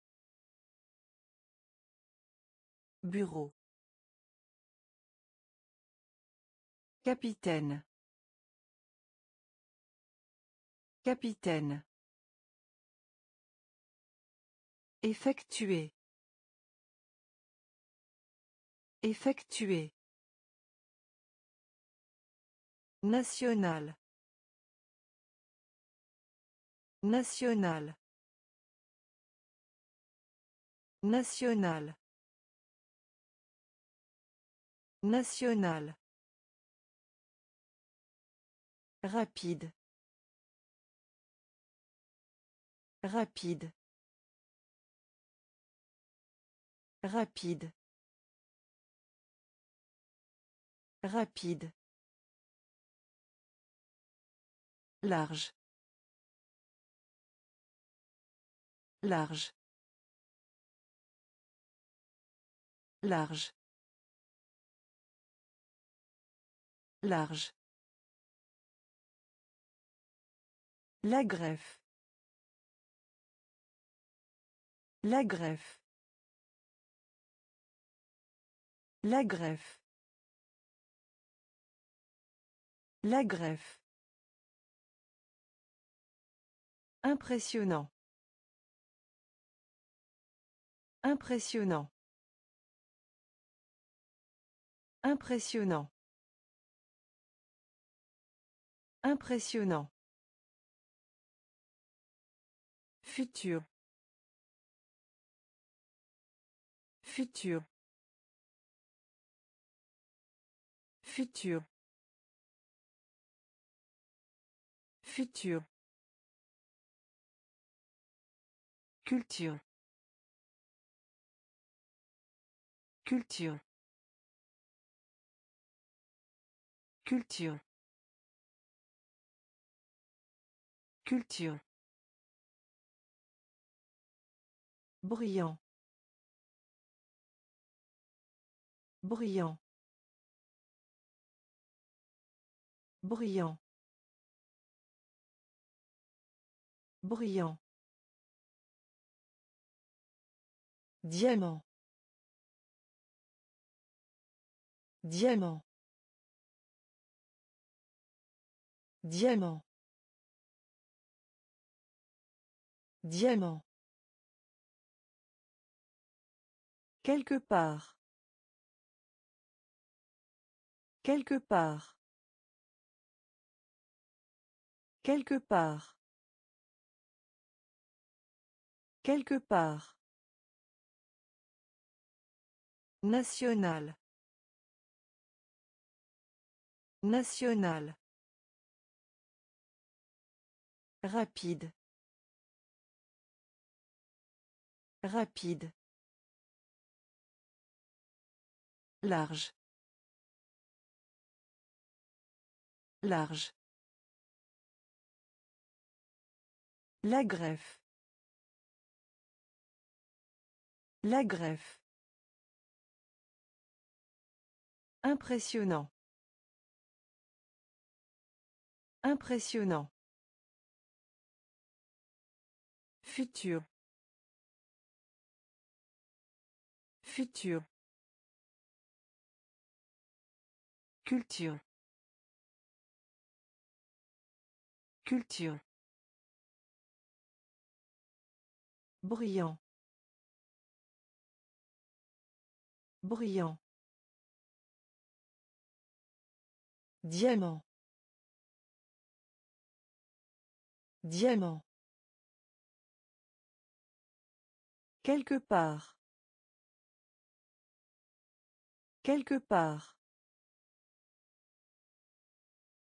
Bureau. Capitaine. Capitaine. Effectuer. Effectuer. National. National. National. National. Rapide. Rapide. Rapide. Rapide. Large. Large. Large. Large. La greffe. La greffe. La greffe. La greffe. Impressionnant. Impressionnant. Impressionnant. Impressionnant. Futur. Futur. Futur. Futur. Culture. Culture. Culture. Culture. Bruyant. Bruyant. Bruyant. Brillant. Diamant. Diamant. Diamant. Diamant. Quelque part. Quelque part. Quelque part. Quelque part. National. National. Rapide. Rapide. Large. Large. La greffe. La greffe. Impressionnant. Impressionnant. Futur. Futur. Culture. Culture. Brillant. Brillant. Diamant. Diamant. Quelque part. Quelque part.